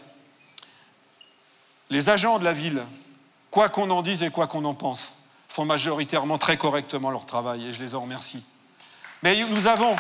Les agents de la ville, quoi qu'on en dise et quoi qu'on en pense, font majoritairement très correctement leur travail et je les en remercie. Mais nous avons...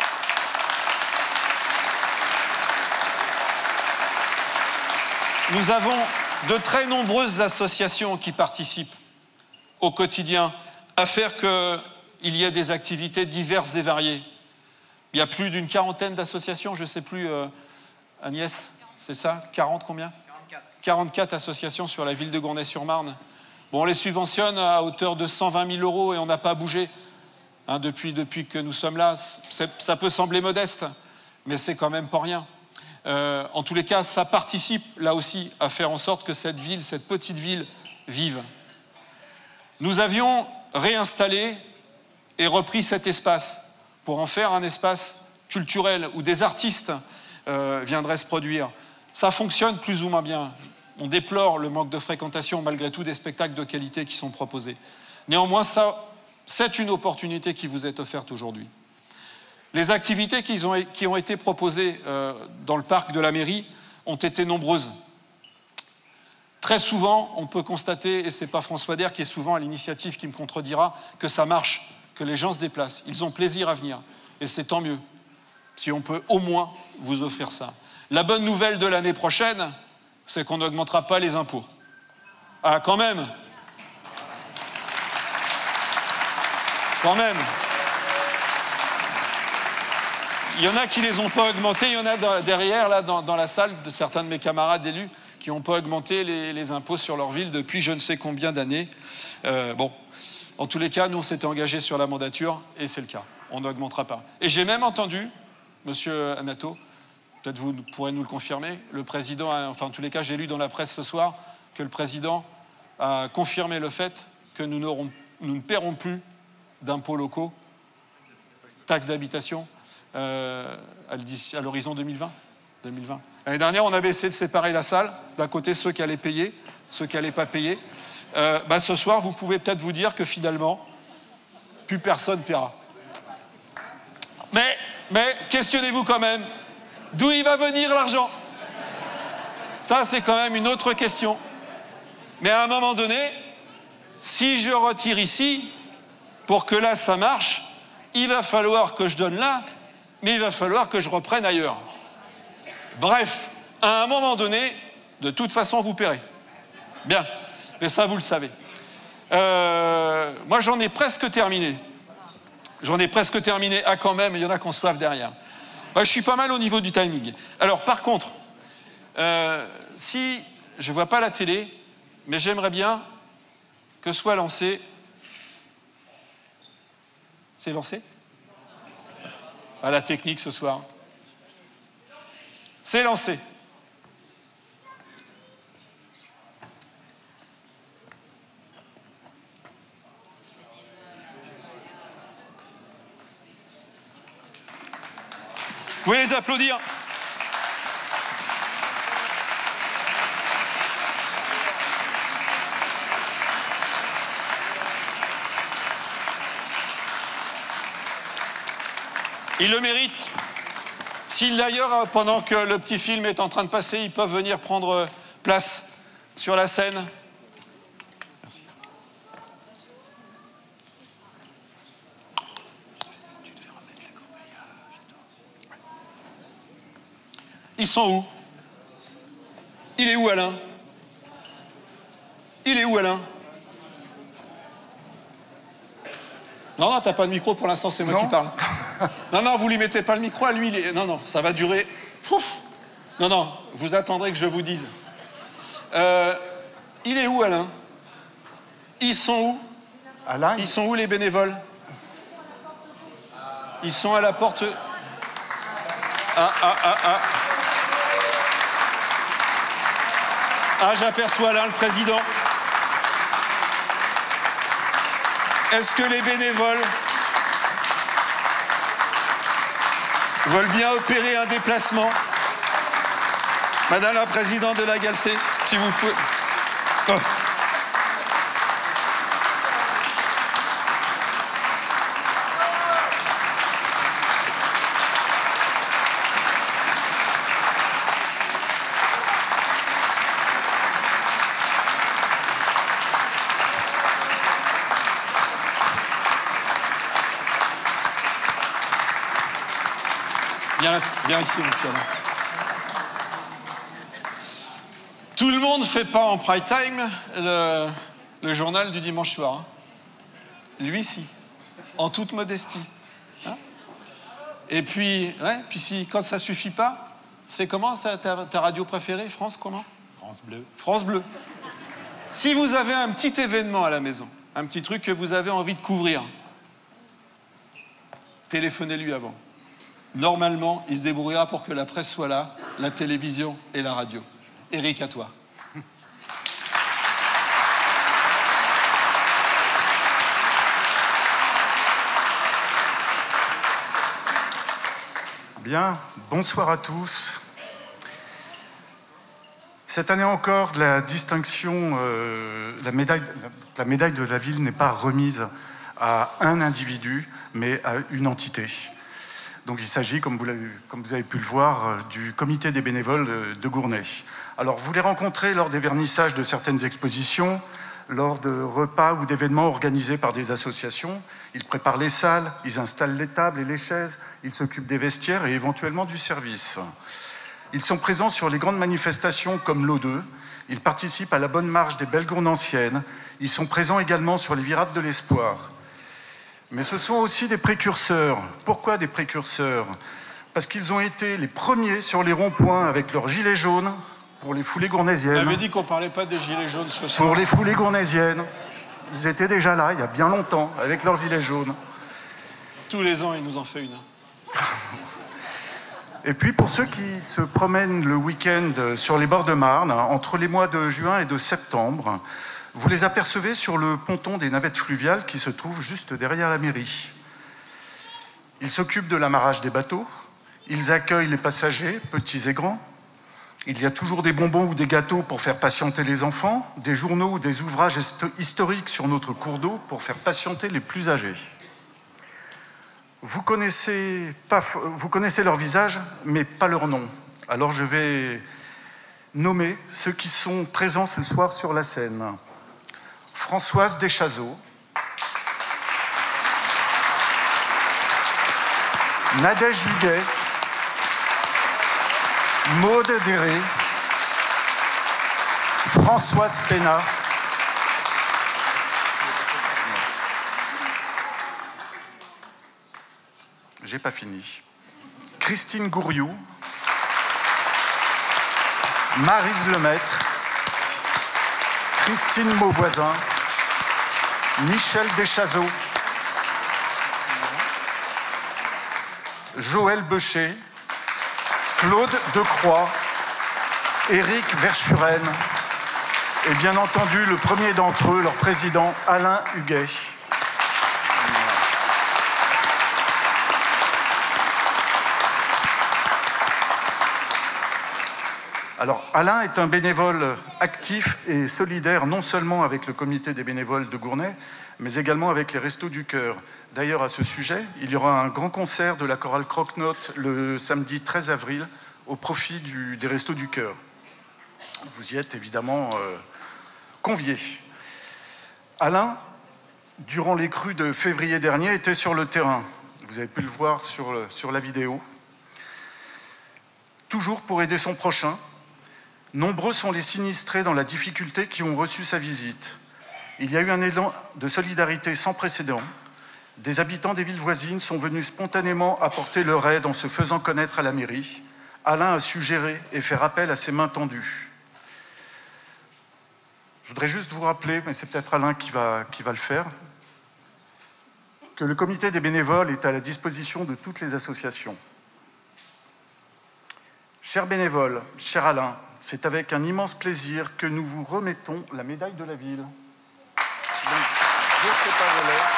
Nous avons de très nombreuses associations qui participent au quotidien à faire qu'il y ait des activités diverses et variées. Il y a plus d'une quarantaine d'associations, je ne sais plus, euh, Agnès, c'est ça? quarante combien? quarante-quatre. quarante-quatre associations sur la ville de Gournès-sur-Marne. Bon, on les subventionne à hauteur de cent vingt mille euros et on n'a pas bougé hein, depuis, depuis que nous sommes là. Ça peut sembler modeste, mais c'est quand même pas rien. Euh, en tous les cas, ça participe là aussi à faire en sorte que cette ville, cette petite ville, vive. Nous avions réinstallé et repris cet espace pour en faire un espace culturel où des artistes euh, viendraient se produire. Ça fonctionne plus ou moins bien. On déplore le manque de fréquentation malgré tout des spectacles de qualité qui sont proposés. Néanmoins, ça, c'est une opportunité qui vous est offerte aujourd'hui. Les activités qui ont, qui ont été proposées euh, dans le parc de la mairie ont été nombreuses. Très souvent, on peut constater, et ce n'est pas François Der qui est souvent à l'initiative qui me contredira, que ça marche, que les gens se déplacent. Ils ont plaisir à venir. Et c'est tant mieux, si on peut au moins vous offrir ça. La bonne nouvelle de l'année prochaine, c'est qu'on n'augmentera pas les impôts. Ah, quand même. Quand même. Il y en a qui ne les ont pas augmentés, il y en a derrière, là, dans, dans la salle, de certains de mes camarades élus qui n'ont pas augmenté les, les impôts sur leur ville depuis je ne sais combien d'années. Euh, bon, en tous les cas, nous, on s'était engagés sur la mandature, et c'est le cas. On n'augmentera pas. Et j'ai même entendu, monsieur Anato, peut-être vous pourrez nous le confirmer, le président, a, enfin en tous les cas, j'ai lu dans la presse ce soir que le président a confirmé le fait que nous, n'aurons, nous ne paierons plus d'impôts locaux, taxes d'habitation, euh, à l'horizon deux mille vingt. L'année dernière, on avait essayé de séparer la salle, d'un côté ceux qui allaient payer, ceux qui n'allaient pas payer. Euh, bah, ce soir, vous pouvez peut-être vous dire que finalement, plus personne paiera. Mais, mais questionnez-vous quand même, d'où il va venir l'argent? Ça, c'est quand même une autre question. Mais à un moment donné, si je retire ici, pour que là, ça marche, il va falloir que je donne là, mais il va falloir que je reprenne ailleurs. Bref, à un moment donné, de toute façon, vous paierez. Bien, mais ça, vous le savez. Euh, moi, j'en ai presque terminé. J'en ai presque terminé. Ah, quand même, il y en a qui ont soif derrière. Moi, je suis pas mal au niveau du timing. Alors, par contre, euh, si je ne vois pas la télé, mais j'aimerais bien que soit lancé... C'est lancé? À la technique ce soir. C'est lancé. pouvez les applaudir. Ils le méritent. S'ils, d'ailleurs, pendant que le petit film est en train de passer, ils peuvent venir prendre place sur la scène. Merci. Ils sont où? Il est où, Alain? Il est où, Alain? Non, non, t'as pas de micro pour l'instant, c'est moi Non. qui parle. Non, non, vous lui mettez pas le micro à lui. Il est... Non, non, ça va durer. Ouf. Non, non, vous attendrez que je vous dise. Euh, il est où, Alain? Ils sont où? Alain, Ils sont où, les bénévoles? Ils sont à la porte... Ah, ah, ah, ah. Ah, j'aperçois Alain, le président. Est-ce que les bénévoles veulent bien opérer un déplacement? Madame la présidente de la G A L C, si vous pouvez... Oh. Viens, viens ici, mon petit Alain. Tout le monde ne fait pas en prime time le, le journal du dimanche soir. Hein. Lui, si. En toute modestie. Hein. Et puis, ouais, puis si, quand ça suffit pas, c'est comment ça, ta, ta radio préférée, France, comment? France Bleu. France Bleu. Si vous avez un petit événement à la maison, un petit truc que vous avez envie de couvrir, téléphonez-lui avant. Normalement, il se débrouillera pour que la presse soit là, la télévision et la radio. Éric, à toi. Bien, bonsoir à tous. Cette année encore, la distinction, euh, la, médaille, la médaille de la ville n'est pas remise à un individu, mais à une entité. Donc il s'agit, comme vous, comme vous avez pu le voir, du comité des bénévoles de Gournay. Alors vous les rencontrez lors des vernissages de certaines expositions, lors de repas ou d'événements organisés par des associations. Ils préparent les salles, ils installent les tables et les chaises, ils s'occupent des vestiaires et éventuellement du service. Ils sont présents sur les grandes manifestations comme l'O deux, ils participent à la bonne marche des belles gournes anciennes, ils sont présents également sur les virades de l'espoir. Mais ce sont aussi des précurseurs. Pourquoi des précurseurs? Parce qu'ils ont été les premiers sur les ronds-points avec leurs gilets jaunes pour les foulées gournaisiennes. On avait dit qu'on ne parlait pas des gilets jaunes ce soir. Pour les foulées gournaisiennes. Ils étaient déjà là, il y a bien longtemps, avec leurs gilets jaunes. Tous les ans, ils nous en fait une. Et puis pour ceux qui se promènent le week-end sur les bords de Marne, entre les mois de juin et de septembre, vous les apercevez sur le ponton des navettes fluviales qui se trouve juste derrière la mairie. Ils s'occupent de l'amarrage des bateaux, ils accueillent les passagers, petits et grands. Il y a toujours des bonbons ou des gâteaux pour faire patienter les enfants, des journaux ou des ouvrages historiques sur notre cours d'eau pour faire patienter les plus âgés. Vous connaissez, pas, vous connaissez leur visage, mais pas leur nom. Alors je vais nommer ceux qui sont présents ce soir sur la scène. Françoise Deschazeaux, Nadège Huguet, Maude Déré, Françoise Pénat, j'ai pas fini, Christine Gouriou, Maryse Lemaître, Christine Mauvoisin, Michel Deschazeaux, Joël Beucher, Claude Decroix, Éric Verschuren et bien entendu le premier d'entre eux, leur président Alain Huguet. Alors, Alain est un bénévole actif et solidaire, non seulement avec le comité des bénévoles de Gournay, mais également avec les Restos du Cœur. D'ailleurs, à ce sujet, il y aura un grand concert de la chorale Croque-Note le samedi treize avril au profit du, des Restos du Cœur. Vous y êtes évidemment euh, conviés. Alain, durant les crues de février dernier, était sur le terrain. Vous avez pu le voir sur, le, sur la vidéo. Toujours pour aider son prochain. Nombreux sont les sinistrés dans la difficulté qui ont reçu sa visite. Il y a eu un élan de solidarité sans précédent. Des habitants des villes voisines sont venus spontanément apporter leur aide en se faisant connaître à la mairie. Alain a su gérer et faire appel à ses mains tendues. Je voudrais juste vous rappeler, mais c'est peut-être Alain qui va, qui va le faire, que le comité des bénévoles est à la disposition de toutes les associations. Chers bénévoles, cher Alain, c'est avec un immense plaisir que nous vous remettons la médaille de la ville. Donc, je sais pas où elle est.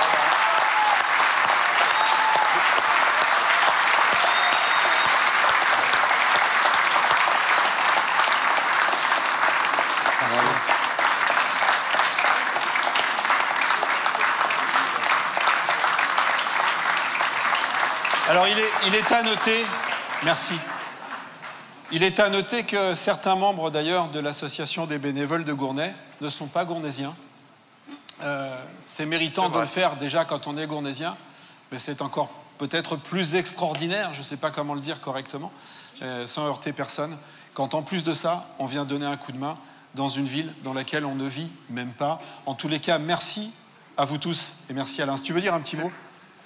Alors, il est, il est à noter, merci, il est à noter que certains membres d'ailleurs de l'association des bénévoles de Gournay ne sont pas gournaisiens. Euh, c'est méritant de le faire déjà quand on est gournaisien, mais c'est encore peut-être plus extraordinaire, je ne sais pas comment le dire correctement, euh, sans heurter personne, quand en plus de ça, on vient donner un coup de main dans une ville dans laquelle on ne vit même pas. En tous les cas, merci à vous tous et merci Alain. Si tu veux dire un petit mot ?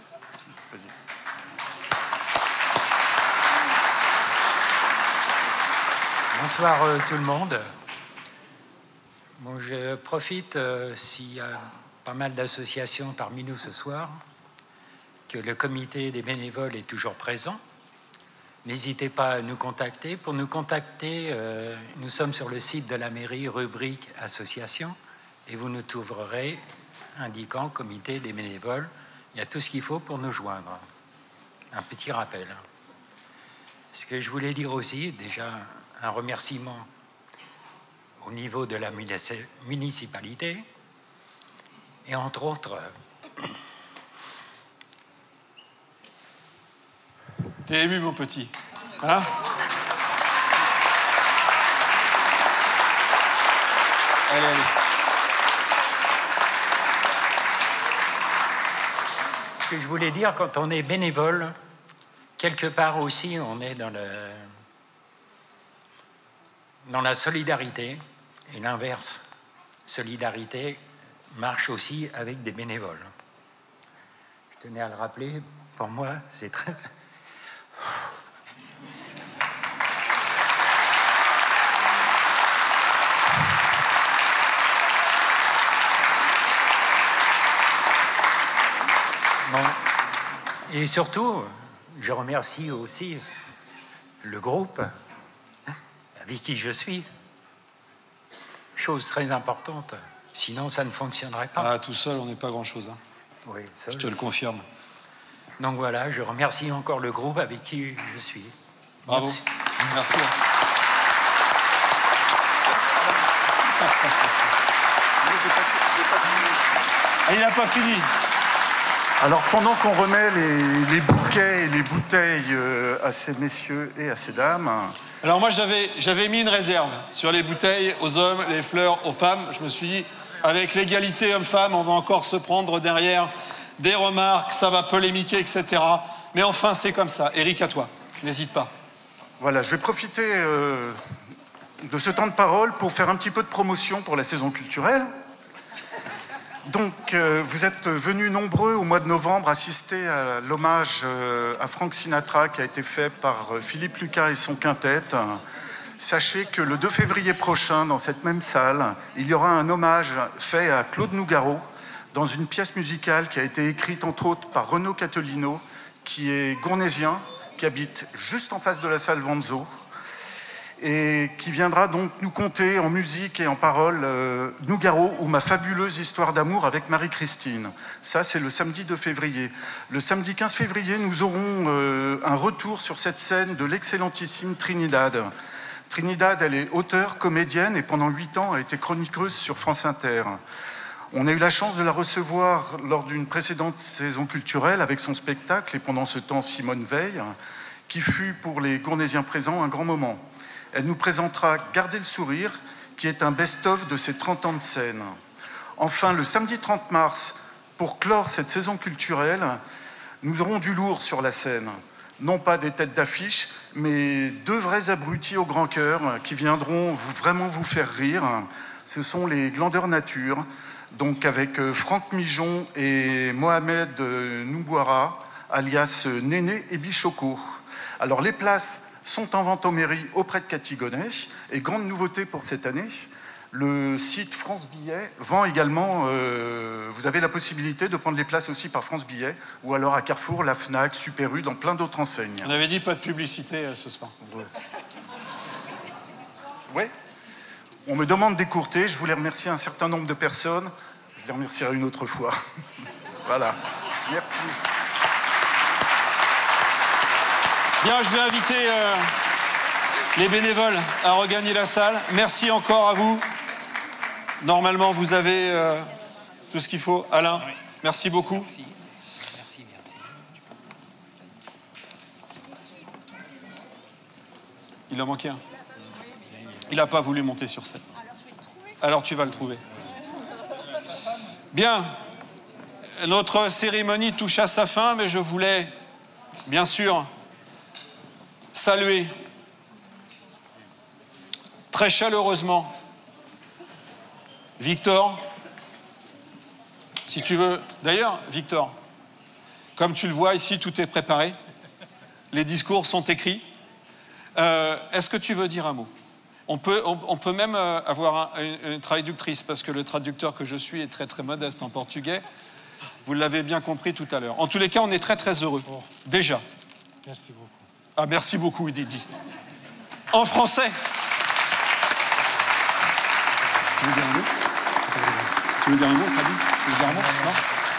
Bonsoir euh, tout le monde. Bon, je profite, euh, s'il y a pas mal d'associations parmi nous ce soir, que le comité des bénévoles est toujours présent. N'hésitez pas à nous contacter. Pour nous contacter, euh, nous sommes sur le site de la mairie, rubrique association, et vous nous trouverez indiquant comité des bénévoles. Il y a tout ce qu'il faut pour nous joindre. Un petit rappel. Ce que je voulais dire aussi, déjà, un remerciement au niveau de la municipalité et entre autres... T'es ému, mon petit, hein? Allez, allez. Ce que je voulais dire, quand on est bénévole, quelque part aussi, on est dans le... dans la solidarité, et l'inverse, solidarité marche aussi avec des bénévoles. Je tenais à le rappeler, pour moi, c'est très... Bon. Et surtout, je remercie aussi le groupe avec qui je suis. Chose très importante, sinon ça ne fonctionnerait pas. Ah, tout seul, on n'est pas grand-chose. Hein. Oui, seul. Je te le confirme. Donc voilà, je remercie encore le groupe avec qui je suis. Bravo. Merci. Merci. Ah, il n'a pas fini. Alors, pendant qu'on remet les, les bouquets et les bouteilles euh, à ces messieurs et à ces dames... Alors moi, j'avais, j'avais mis une réserve sur les bouteilles aux hommes, les fleurs aux femmes. Je me suis dit, avec l'égalité homme-femme, on va encore se prendre derrière des remarques, ça va polémiquer, et cetera. Mais enfin, c'est comme ça. Eric, à toi. N'hésite pas. Voilà, je vais profiter euh, de ce temps de parole pour faire un petit peu de promotion pour la saison culturelle. Donc, euh, vous êtes venus nombreux au mois de novembre assister à l'hommage euh, à Frank Sinatra qui a été fait par euh, Philippe Lucas et son quintet. Sachez que le deux février prochain, dans cette même salle, il y aura un hommage fait à Claude Nougaro dans une pièce musicale qui a été écrite entre autres par Renaud Catolino, qui est gournaisien, qui habite juste en face de la salle Vanzo, et qui viendra donc nous conter en musique et en paroles euh, Nougaro ou ma fabuleuse histoire d'amour avec Marie-Christine. Ça, c'est le samedi deux février. Le samedi quinze février, nous aurons euh, un retour sur cette scène de l'excellentissime Trinidad. Trinidad, elle est auteure, comédienne et pendant huit ans a été chroniqueuse sur France Inter. On a eu la chance de la recevoir lors d'une précédente saison culturelle avec son spectacle et pendant ce temps Simone Veil, qui fut pour les Gournaisiens présents un grand moment. Elle nous présentera Garder le sourire, qui est un best-of de ses trente ans de scène. Enfin, le samedi trente mars, pour clore cette saison culturelle, nous aurons du lourd sur la scène. Non pas des têtes d'affiche, mais deux vrais abrutis au grand cœur qui viendront vous, vraiment vous faire rire. Ce sont les Glandeurs Nature, donc avec Franck Mijon et Mohamed Noubouara, alias Néné et Bichoco. Alors les places sont en vente aux mairies auprès de Cathy Gonnet. Et grande nouveauté pour cette année, le site France Billet vend également, euh, vous avez la possibilité de prendre les places aussi par France Billet, ou alors à Carrefour, la Fnac, Super U, dans plein d'autres enseignes. On avait dit pas de publicité euh, ce soir. Oui. On me demande d'écourter, je voulais remercier un certain nombre de personnes, je les remercierai une autre fois. Voilà, merci. Bien, je vais inviter euh, les bénévoles à regagner la salle. Merci encore à vous. Normalement, vous avez euh, tout ce qu'il faut. Alain, oui. Merci beaucoup. Merci. Merci, merci. Il en manquait un. Il n'a pas voulu monter sur scène. Alors tu vas le trouver. Bien. Notre cérémonie touche à sa fin, mais je voulais, bien sûr, saluer très chaleureusement Victor, si tu veux. D'ailleurs, Victor, comme tu le vois ici, tout est préparé. Les discours sont écrits. Euh, Est-ce que tu veux dire un mot? On peut, on, on peut même avoir un, une, une traductrice, parce que le traducteur que je suis est très très modeste en portugais. Vous l'avez bien compris tout à l'heure. En tous les cas, on est très très heureux. Bon. Déjà. Merci beaucoup. Ah, merci beaucoup, Didi. En français. Tu veux dire un mot? Tu veux dire un mot, Fabien? Tu veux dire un mot? Non?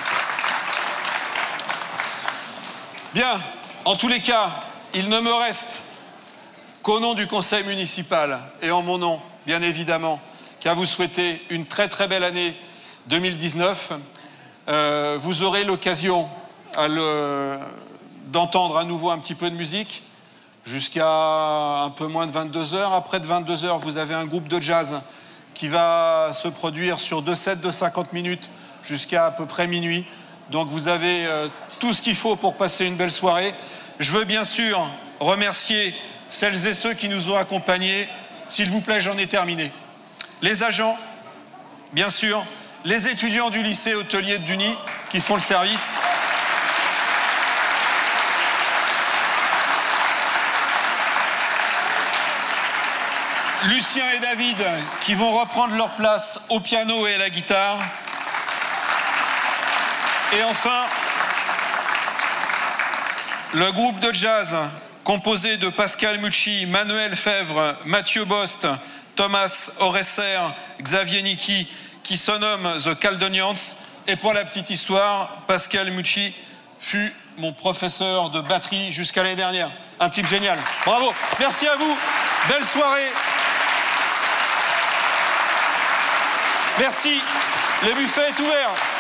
Bien. En tous les cas, il ne me reste qu'au nom du conseil municipal et en mon nom, bien évidemment, qu'à vous souhaiter une très très belle année deux mille dix-neuf. Euh, vous aurez l'occasion le... d'entendre à nouveau un petit peu de musique jusqu'à un peu moins de vingt-deux heures. Après de vingt-deux heures, vous avez un groupe de jazz qui va se produire sur deux sets de cinquante minutes jusqu'à à peu près minuit. Donc vous avez euh, tout ce qu'il faut pour passer une belle soirée. Je veux bien sûr remercier celles et ceux qui nous ont accompagnés. S'il vous plaît, j'en ai terminé. Les agents, bien sûr, les étudiants du lycée hôtelier de Duny qui font le service. Lucien et David qui vont reprendre leur place au piano et à la guitare. Et enfin, le groupe de jazz composé de Pascal Mucci, Manuel Fèvre, Mathieu Bost, Thomas Oresser, Xavier Niki, qui se nomme The Caldonians. Et pour la petite histoire, Pascal Mucci fut mon professeur de batterie jusqu'à l'année dernière. Un type génial. Bravo. Merci à vous. Belle soirée. Merci. Le buffet est ouvert.